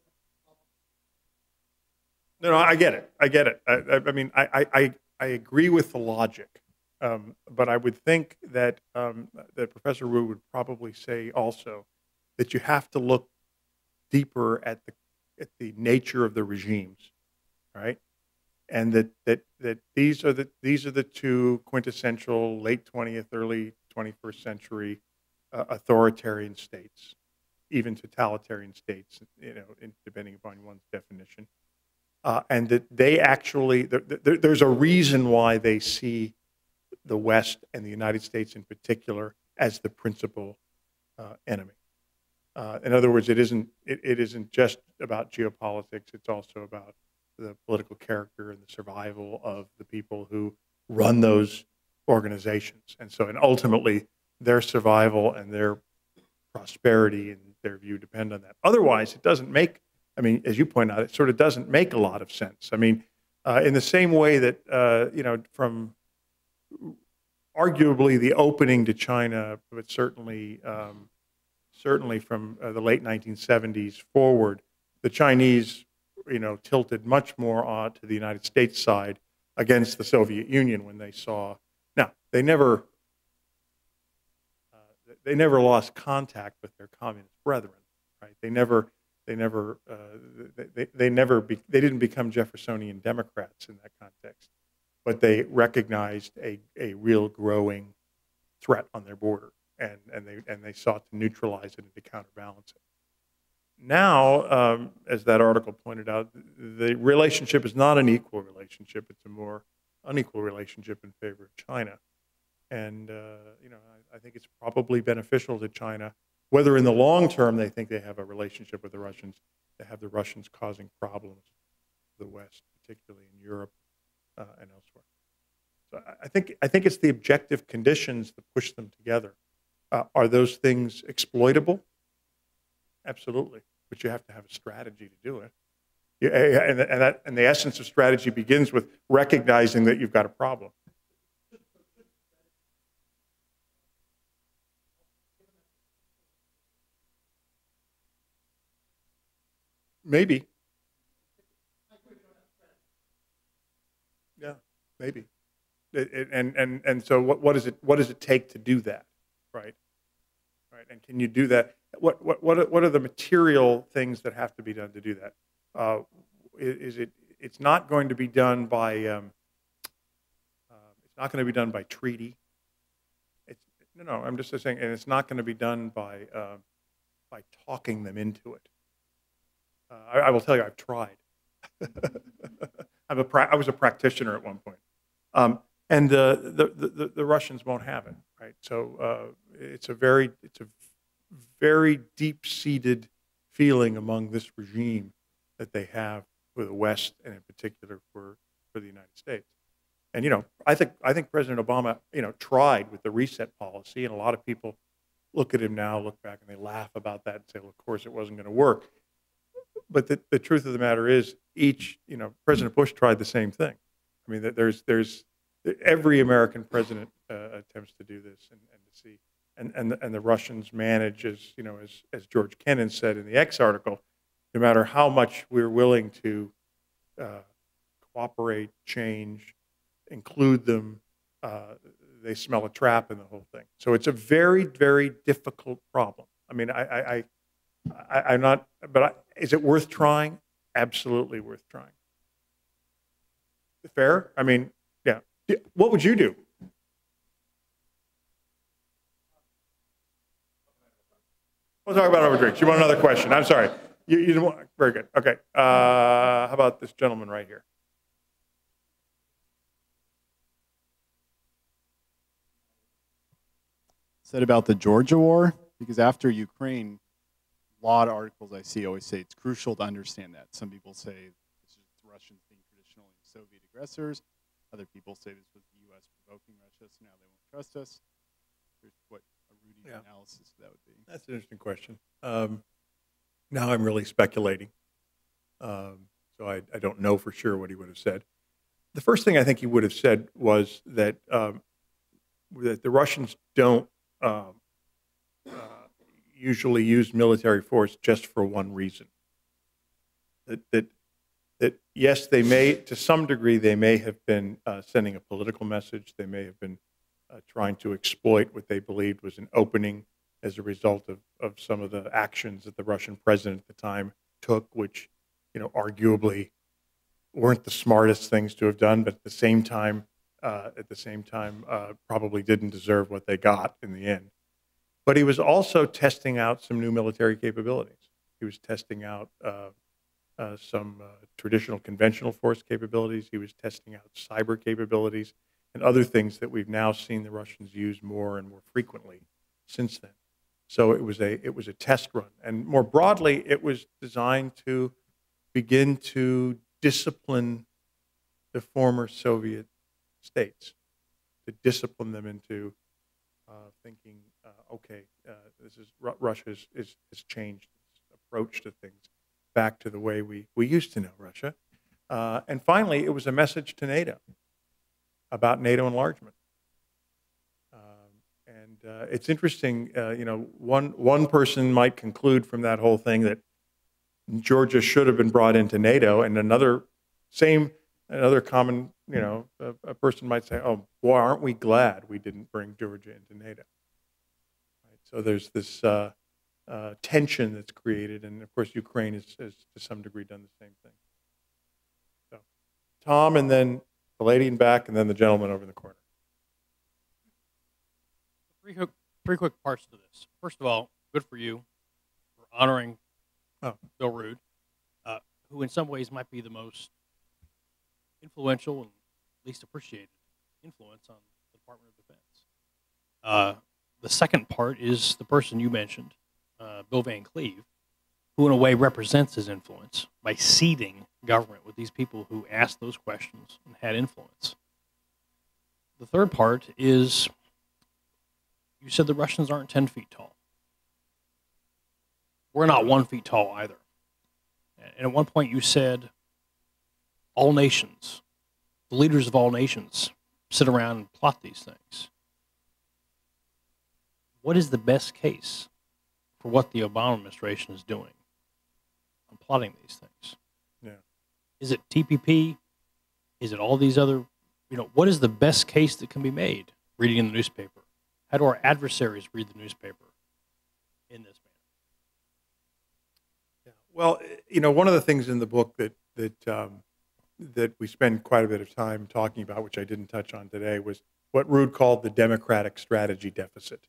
No, I get it. I get it. I mean, I agree with the logic, but I would think that that Professor Rood would probably say also that you have to look deeper at the nature of the regimes, right? And that these are the two quintessential late 20th, early 21st century authoritarian states, even totalitarian states, depending upon one's definition. And that they actually, there's a reason why they see the West and the United States in particular as the principal enemy. In other words, it isn't just about geopolitics. It's also about the political character and the survival of the people who run those organizations. And ultimately, their survival and their prosperity and their view depend on that. Otherwise, it doesn't make, I mean, as you point out, it sort of doesn't make a lot of sense. I mean, in the same way that, from arguably the opening to China, but certainly from the late 1970s forward, the Chinese, tilted much more to the United States side against the Soviet Union when they saw. Now, they never lost contact with their communist brethren, right? They didn't become Jeffersonian Democrats in that context, but they recognized a real growing threat on their border, and they sought to neutralize it and to counterbalance it. Now, as that article pointed out, the relationship is not an equal relationship; it's a more unequal relationship in favor of China. And I think it's probably beneficial to China, whether in the long term they think they have a relationship with the Russians, to have the Russians causing problems to the West, particularly in Europe and elsewhere. So I think it's the objective conditions that push them together. Are those things exploitable? Absolutely, but you have to have a strategy to do it. And the essence of strategy begins with recognizing that you've got a problem. Maybe. Yeah, maybe. And so what does it take to do that, right? Right. And can you do that? What are the material things that have to be done to do that? It's not going to be done by treaty. No. I'm just saying, and it's not going to be done by talking them into it. I will tell you, I've tried. I was a practitioner at one point, and the Russians won't have it, right? So it's a very deep-seated feeling among this regime that they have for the West, and in particular for the United States. And I think President Obama tried with the reset policy, and a lot of people look at him now, look back, and they laugh about that and say, well, of course it wasn't going to work. But the truth of the matter is, President Bush tried the same thing. I mean, there's every American president attempts to do this and to see, and the Russians manage, as George Kennan said in the X article, no matter how much we're willing to cooperate, change, include them, they smell a trap in the whole thing. So it's a very, very difficult problem. I mean, I'm not, but is it worth trying? Absolutely worth trying. Fair? I mean, yeah. What would you do? We'll talk about over drinks. You want another question? I'm sorry. You didn't want, very good. Okay. How about this gentleman right here? Said about the Georgia war, because after Ukraine, a lot of articles I see always say it's crucial to understand that. Some people say it's just Russians being traditionally aggressors. Other people say this was the U.S. provoking Russia, so now they won't trust us. Here's what a Rudy analysis that would be. That's an interesting question. Now I'm really speculating. So I don't know for sure what he would have said. The first thing I think he would have said was that that the Russians don't usually use military force just for one reason. That yes, they may, to some degree, they may have been sending a political message. They may have been trying to exploit what they believed was an opening as a result of some of the actions that the Russian president at the time took, which, arguably weren't the smartest things to have done, but at the same time, probably didn't deserve what they got in the end. But he was also testing out some new military capabilities. He was testing out some traditional conventional force capabilities. He was testing out cyber capabilities and other things that we've now seen the Russians use more and more frequently since then. So it was a test run, and more broadly, it was designed to begin to discipline the former Soviet states, to discipline them into thinking, okay, Russia has changed its approach to things back to the way we used to know Russia. And finally, it was a message to NATO about NATO enlargement. It's interesting, one person might conclude from that whole thing that Georgia should have been brought into NATO, and another common, a person might say, oh, boy, aren't we glad we didn't bring Georgia into NATO? Right? So there's this tension that's created, and of course Ukraine has to some degree done the same thing. So Tom, and then the lady in back, and then the gentleman over in the corner. Three quick parts to this. First of all, good for you for honoring Bill Rood, who in some ways might be the most influential and least appreciated influence on the Department of Defense. The second part is the person you mentioned, Bill Van Cleve, who in a way represents his influence by seeding government with these people who asked those questions and had influence. The third part is, you said the Russians aren't 10 feet tall. We're not 1 feet tall either. And at one point you said all nations, the leaders of all nations, sit around and plot these things. What is the best case for what the Obama administration is doing on plotting these things? Yeah. Is it TPP? Is it all these other, what is the best case that can be made reading in the newspaper? How do our adversaries read the newspaper in this manner? Yeah. Well, one of the things in the book that we spend quite a bit of time talking about, which I didn't touch on today, was what Rood called the democratic strategy deficit.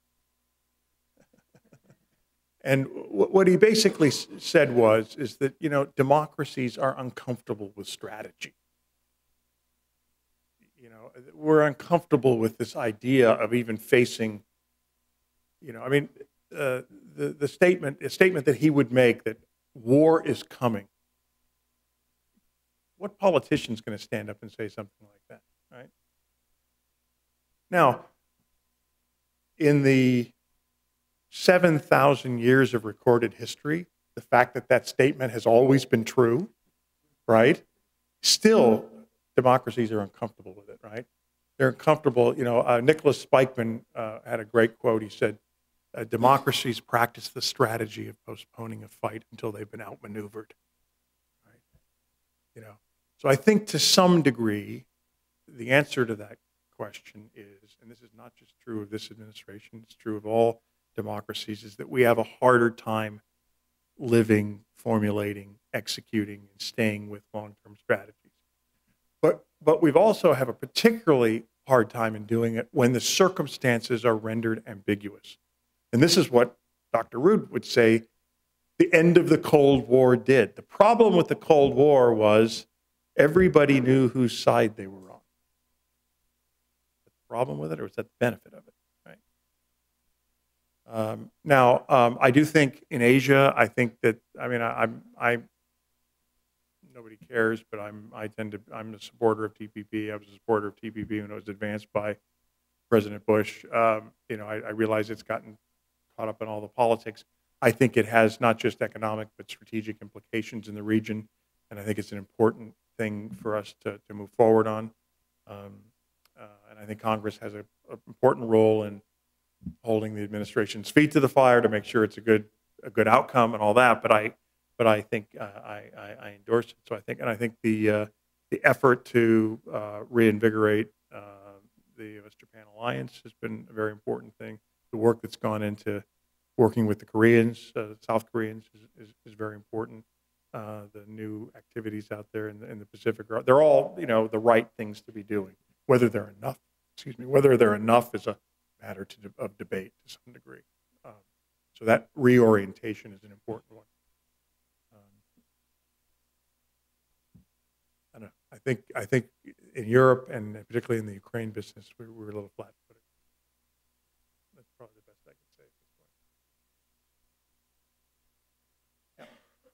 And what he basically said is that, democracies are uncomfortable with strategy. We're uncomfortable with this idea of even facing, the statement that he would make that war is coming. What politician's going to stand up and say something like that, right? Now, in the 7,000 years of recorded history, the fact that that statement has always been true, right? Still, democracies are uncomfortable with it, right? They're uncomfortable. Nicholas Spikeman had a great quote. He said, democracies practice the strategy of postponing a fight until they've been outmaneuvered. Right? So I think to some degree, the answer to that question is, and this is not just true of this administration, it's true of all democracies, is that we have a harder time living, formulating, executing, and staying with long-term strategies. But we've also have a particularly hard time in doing it when the circumstances are rendered ambiguous. And this is what Dr. Rood would say the end of the Cold War did. The problem with the Cold War was everybody knew whose side they were on. The problem with it, or was that the benefit of it? Right? Now, I do think in Asia, I think that, I nobody cares, but I'm a supporter of TPP. I was a supporter of TPP when it was advanced by President Bush. You know, I realize it's gotten caught up in all the politics. I think it has not just economic but strategic implications in the region, and I think it's an important thing for us to move forward on. And I think Congress has an important role in holding the administration's feet to the fire to make sure it's a good outcome and all that. But I think I endorse it. So I think the effort to reinvigorate the U.S.-Japan alliance has been a very important thing. The work that's gone into working with the Koreans, South Koreans, is very important. The new activities out there in the Pacific, they're all, you know, the right things to be doing. Whether they're enough, whether they're enough is a matter of debate to some degree. So that reorientation is an important one. I think in Europe and particularly in the Ukraine business, we're a little flat-footed. That's probably the best I can say at this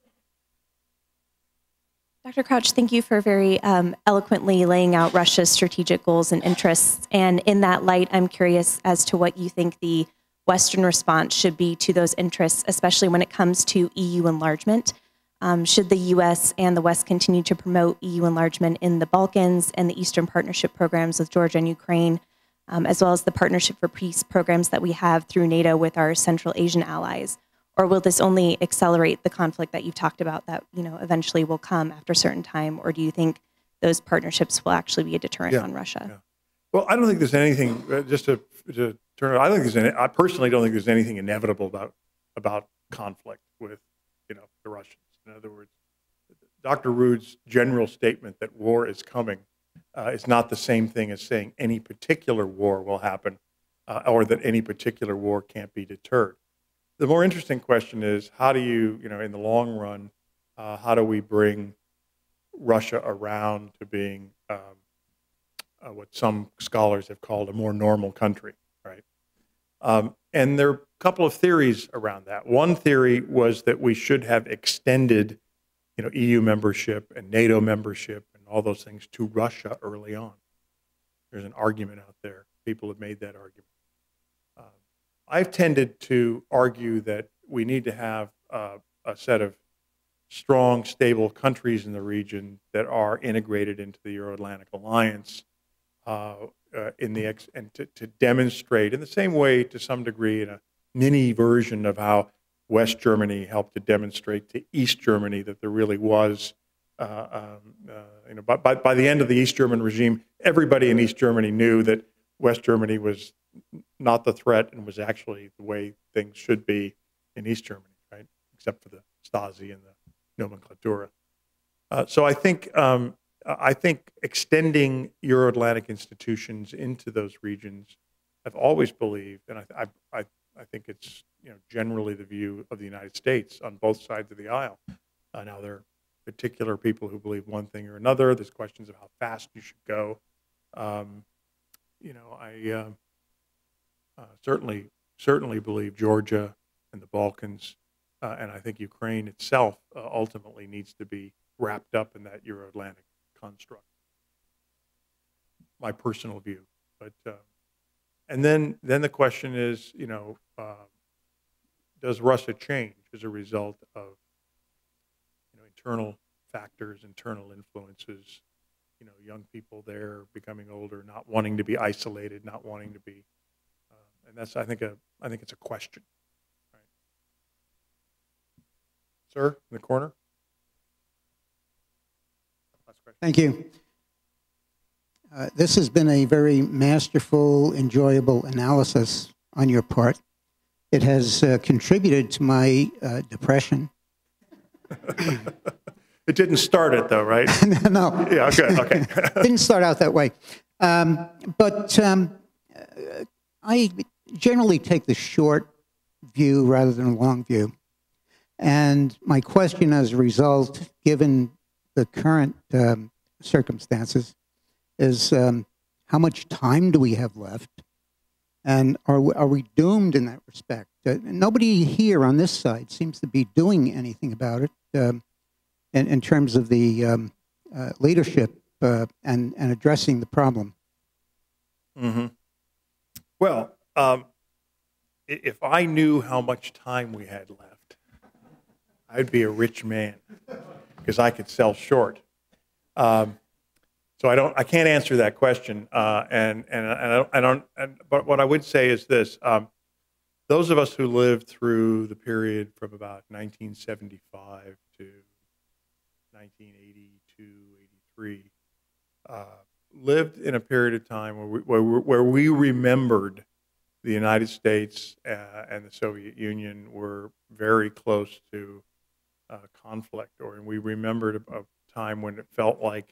point. Dr. Crouch, thank you for very eloquently laying out Russia's strategic goals and interests. And in that light, I'm curious as to what you think the Western response should be to those interests, especially when it comes to EU enlargement. Should the U.S. and the West continue to promote EU enlargement in the Balkans and the Eastern Partnership programs with Georgia and Ukraine, as well as the Partnership for Peace programs that we have through NATO with our Central Asian allies? Or will this only accelerate the conflict that you've talked about that, you know, eventually will come after a certain time? Or do you think those partnerships will actually be a deterrent on Russia? Yeah. Well, I don't think there's anything, just to turn it, I personally don't think there's anything inevitable about conflict with, you know, the Russians. In other words, Dr. Rood's general statement that war is coming is not the same thing as saying any particular war will happen or that any particular war can't be deterred. The more interesting question is, how do you, you know, in the long run, how do we bring Russia around to being what some scholars have called a more normal country, right? And there are a couple of theories around that. One theory was that we should have extended, you know, EU membership and NATO membership and all those things to Russia early on. There's an argument out there. People have made that argument. I've tended to argue that we need to have a set of strong, stable countries in the region that are integrated into the Euro-Atlantic Alliance and to demonstrate in the same way, to some degree, in a mini version of how West Germany helped to demonstrate to East Germany that there really was, you know, by the end of the East German regime, everybody in East Germany knew that West Germany was not the threat and was actually the way things should be in East Germany, right? Except for the Stasi and the nomenclatura. So I think extending Euro-Atlantic institutions into those regions, I've always believed, and I think it's, you know, generally the view of the United States on both sides of the aisle. Now there are particular people who believe one thing or another. There's questions of how fast you should go. You know, I certainly believe Georgia and the Balkans, and I think Ukraine itself ultimately needs to be wrapped up in that Euro-Atlantic construct. My personal view, but and then the question is, you know, does Russia change as a result of, you know, internal factors, internal influences? You know, young people there becoming older, not wanting to be isolated, not wanting to be, and that's I think it's a question. Right. Sir, in the corner. Last question. Thank you. This has been a very masterful, enjoyable analysis on your part. It has contributed to my depression. It didn't start it, though, right? No. Yeah, good, okay. Didn't start out that way. But I generally take the short view rather than a long view. And my question as a result, given the current circumstances, is how much time do we have left? And are we doomed in that respect? Nobody here on this side seems to be doing anything about it. in terms of the leadership and addressing the problem? Mm-hmm. Well, if I knew how much time we had left, I'd be a rich man because I could sell short. So I can't answer that question. But what I would say is this: those of us who lived through the period from about 1975 to 1982, 83, lived in a period of time where we remembered the United States and the Soviet Union were very close to conflict, and we remembered a time when it felt like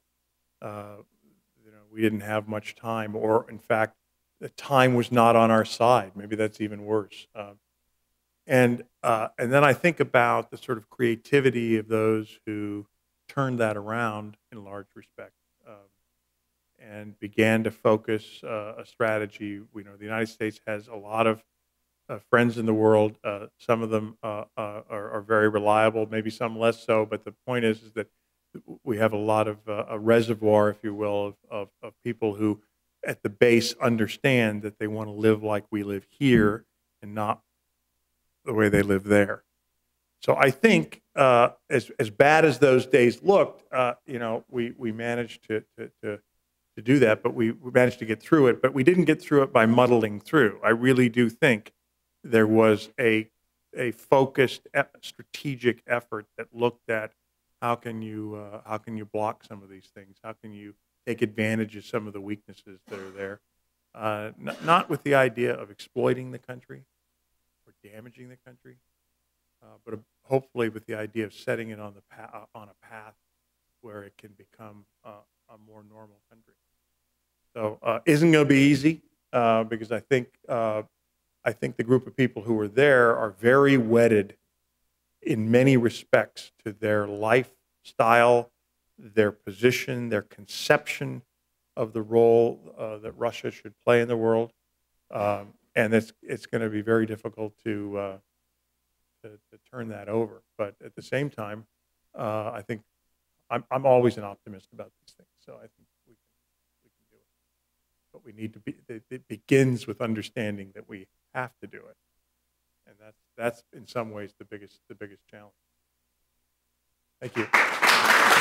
we didn't have much time, or in fact, the time was not on our side. Maybe that's even worse. And then I think about the sort of creativity of those who turned that around in large respect. And began to focus a strategy. We know the United States has a lot of friends in the world. Some of them are very reliable, maybe some less so. But the point is that we have a lot of a reservoir, if you will, of people who, at the base, understand that they want to live like we live here and not the way they live there. So I think, as bad as those days looked, we managed to do that, but we managed to get through it. But we didn't get through it by muddling through. I really do think there was a focused, strategic effort that looked at how can you block some of these things? How can you take advantage of some of the weaknesses that are there? Not with the idea of exploiting the country or damaging the country, but hopefully with the idea of setting it on a path where it can become a more normal country. So isn't going to be easy because I think the group of people who are there are very wedded in many respects to their lifestyle, their position, their conception of the role that Russia should play in the world, and it's going to be very difficult to turn that over. But at the same time, I think I'm always an optimist about these things. So I think we can do it. But we need to be. It begins with understanding that we have to do it, and that's in some ways the biggest challenge. Thank you.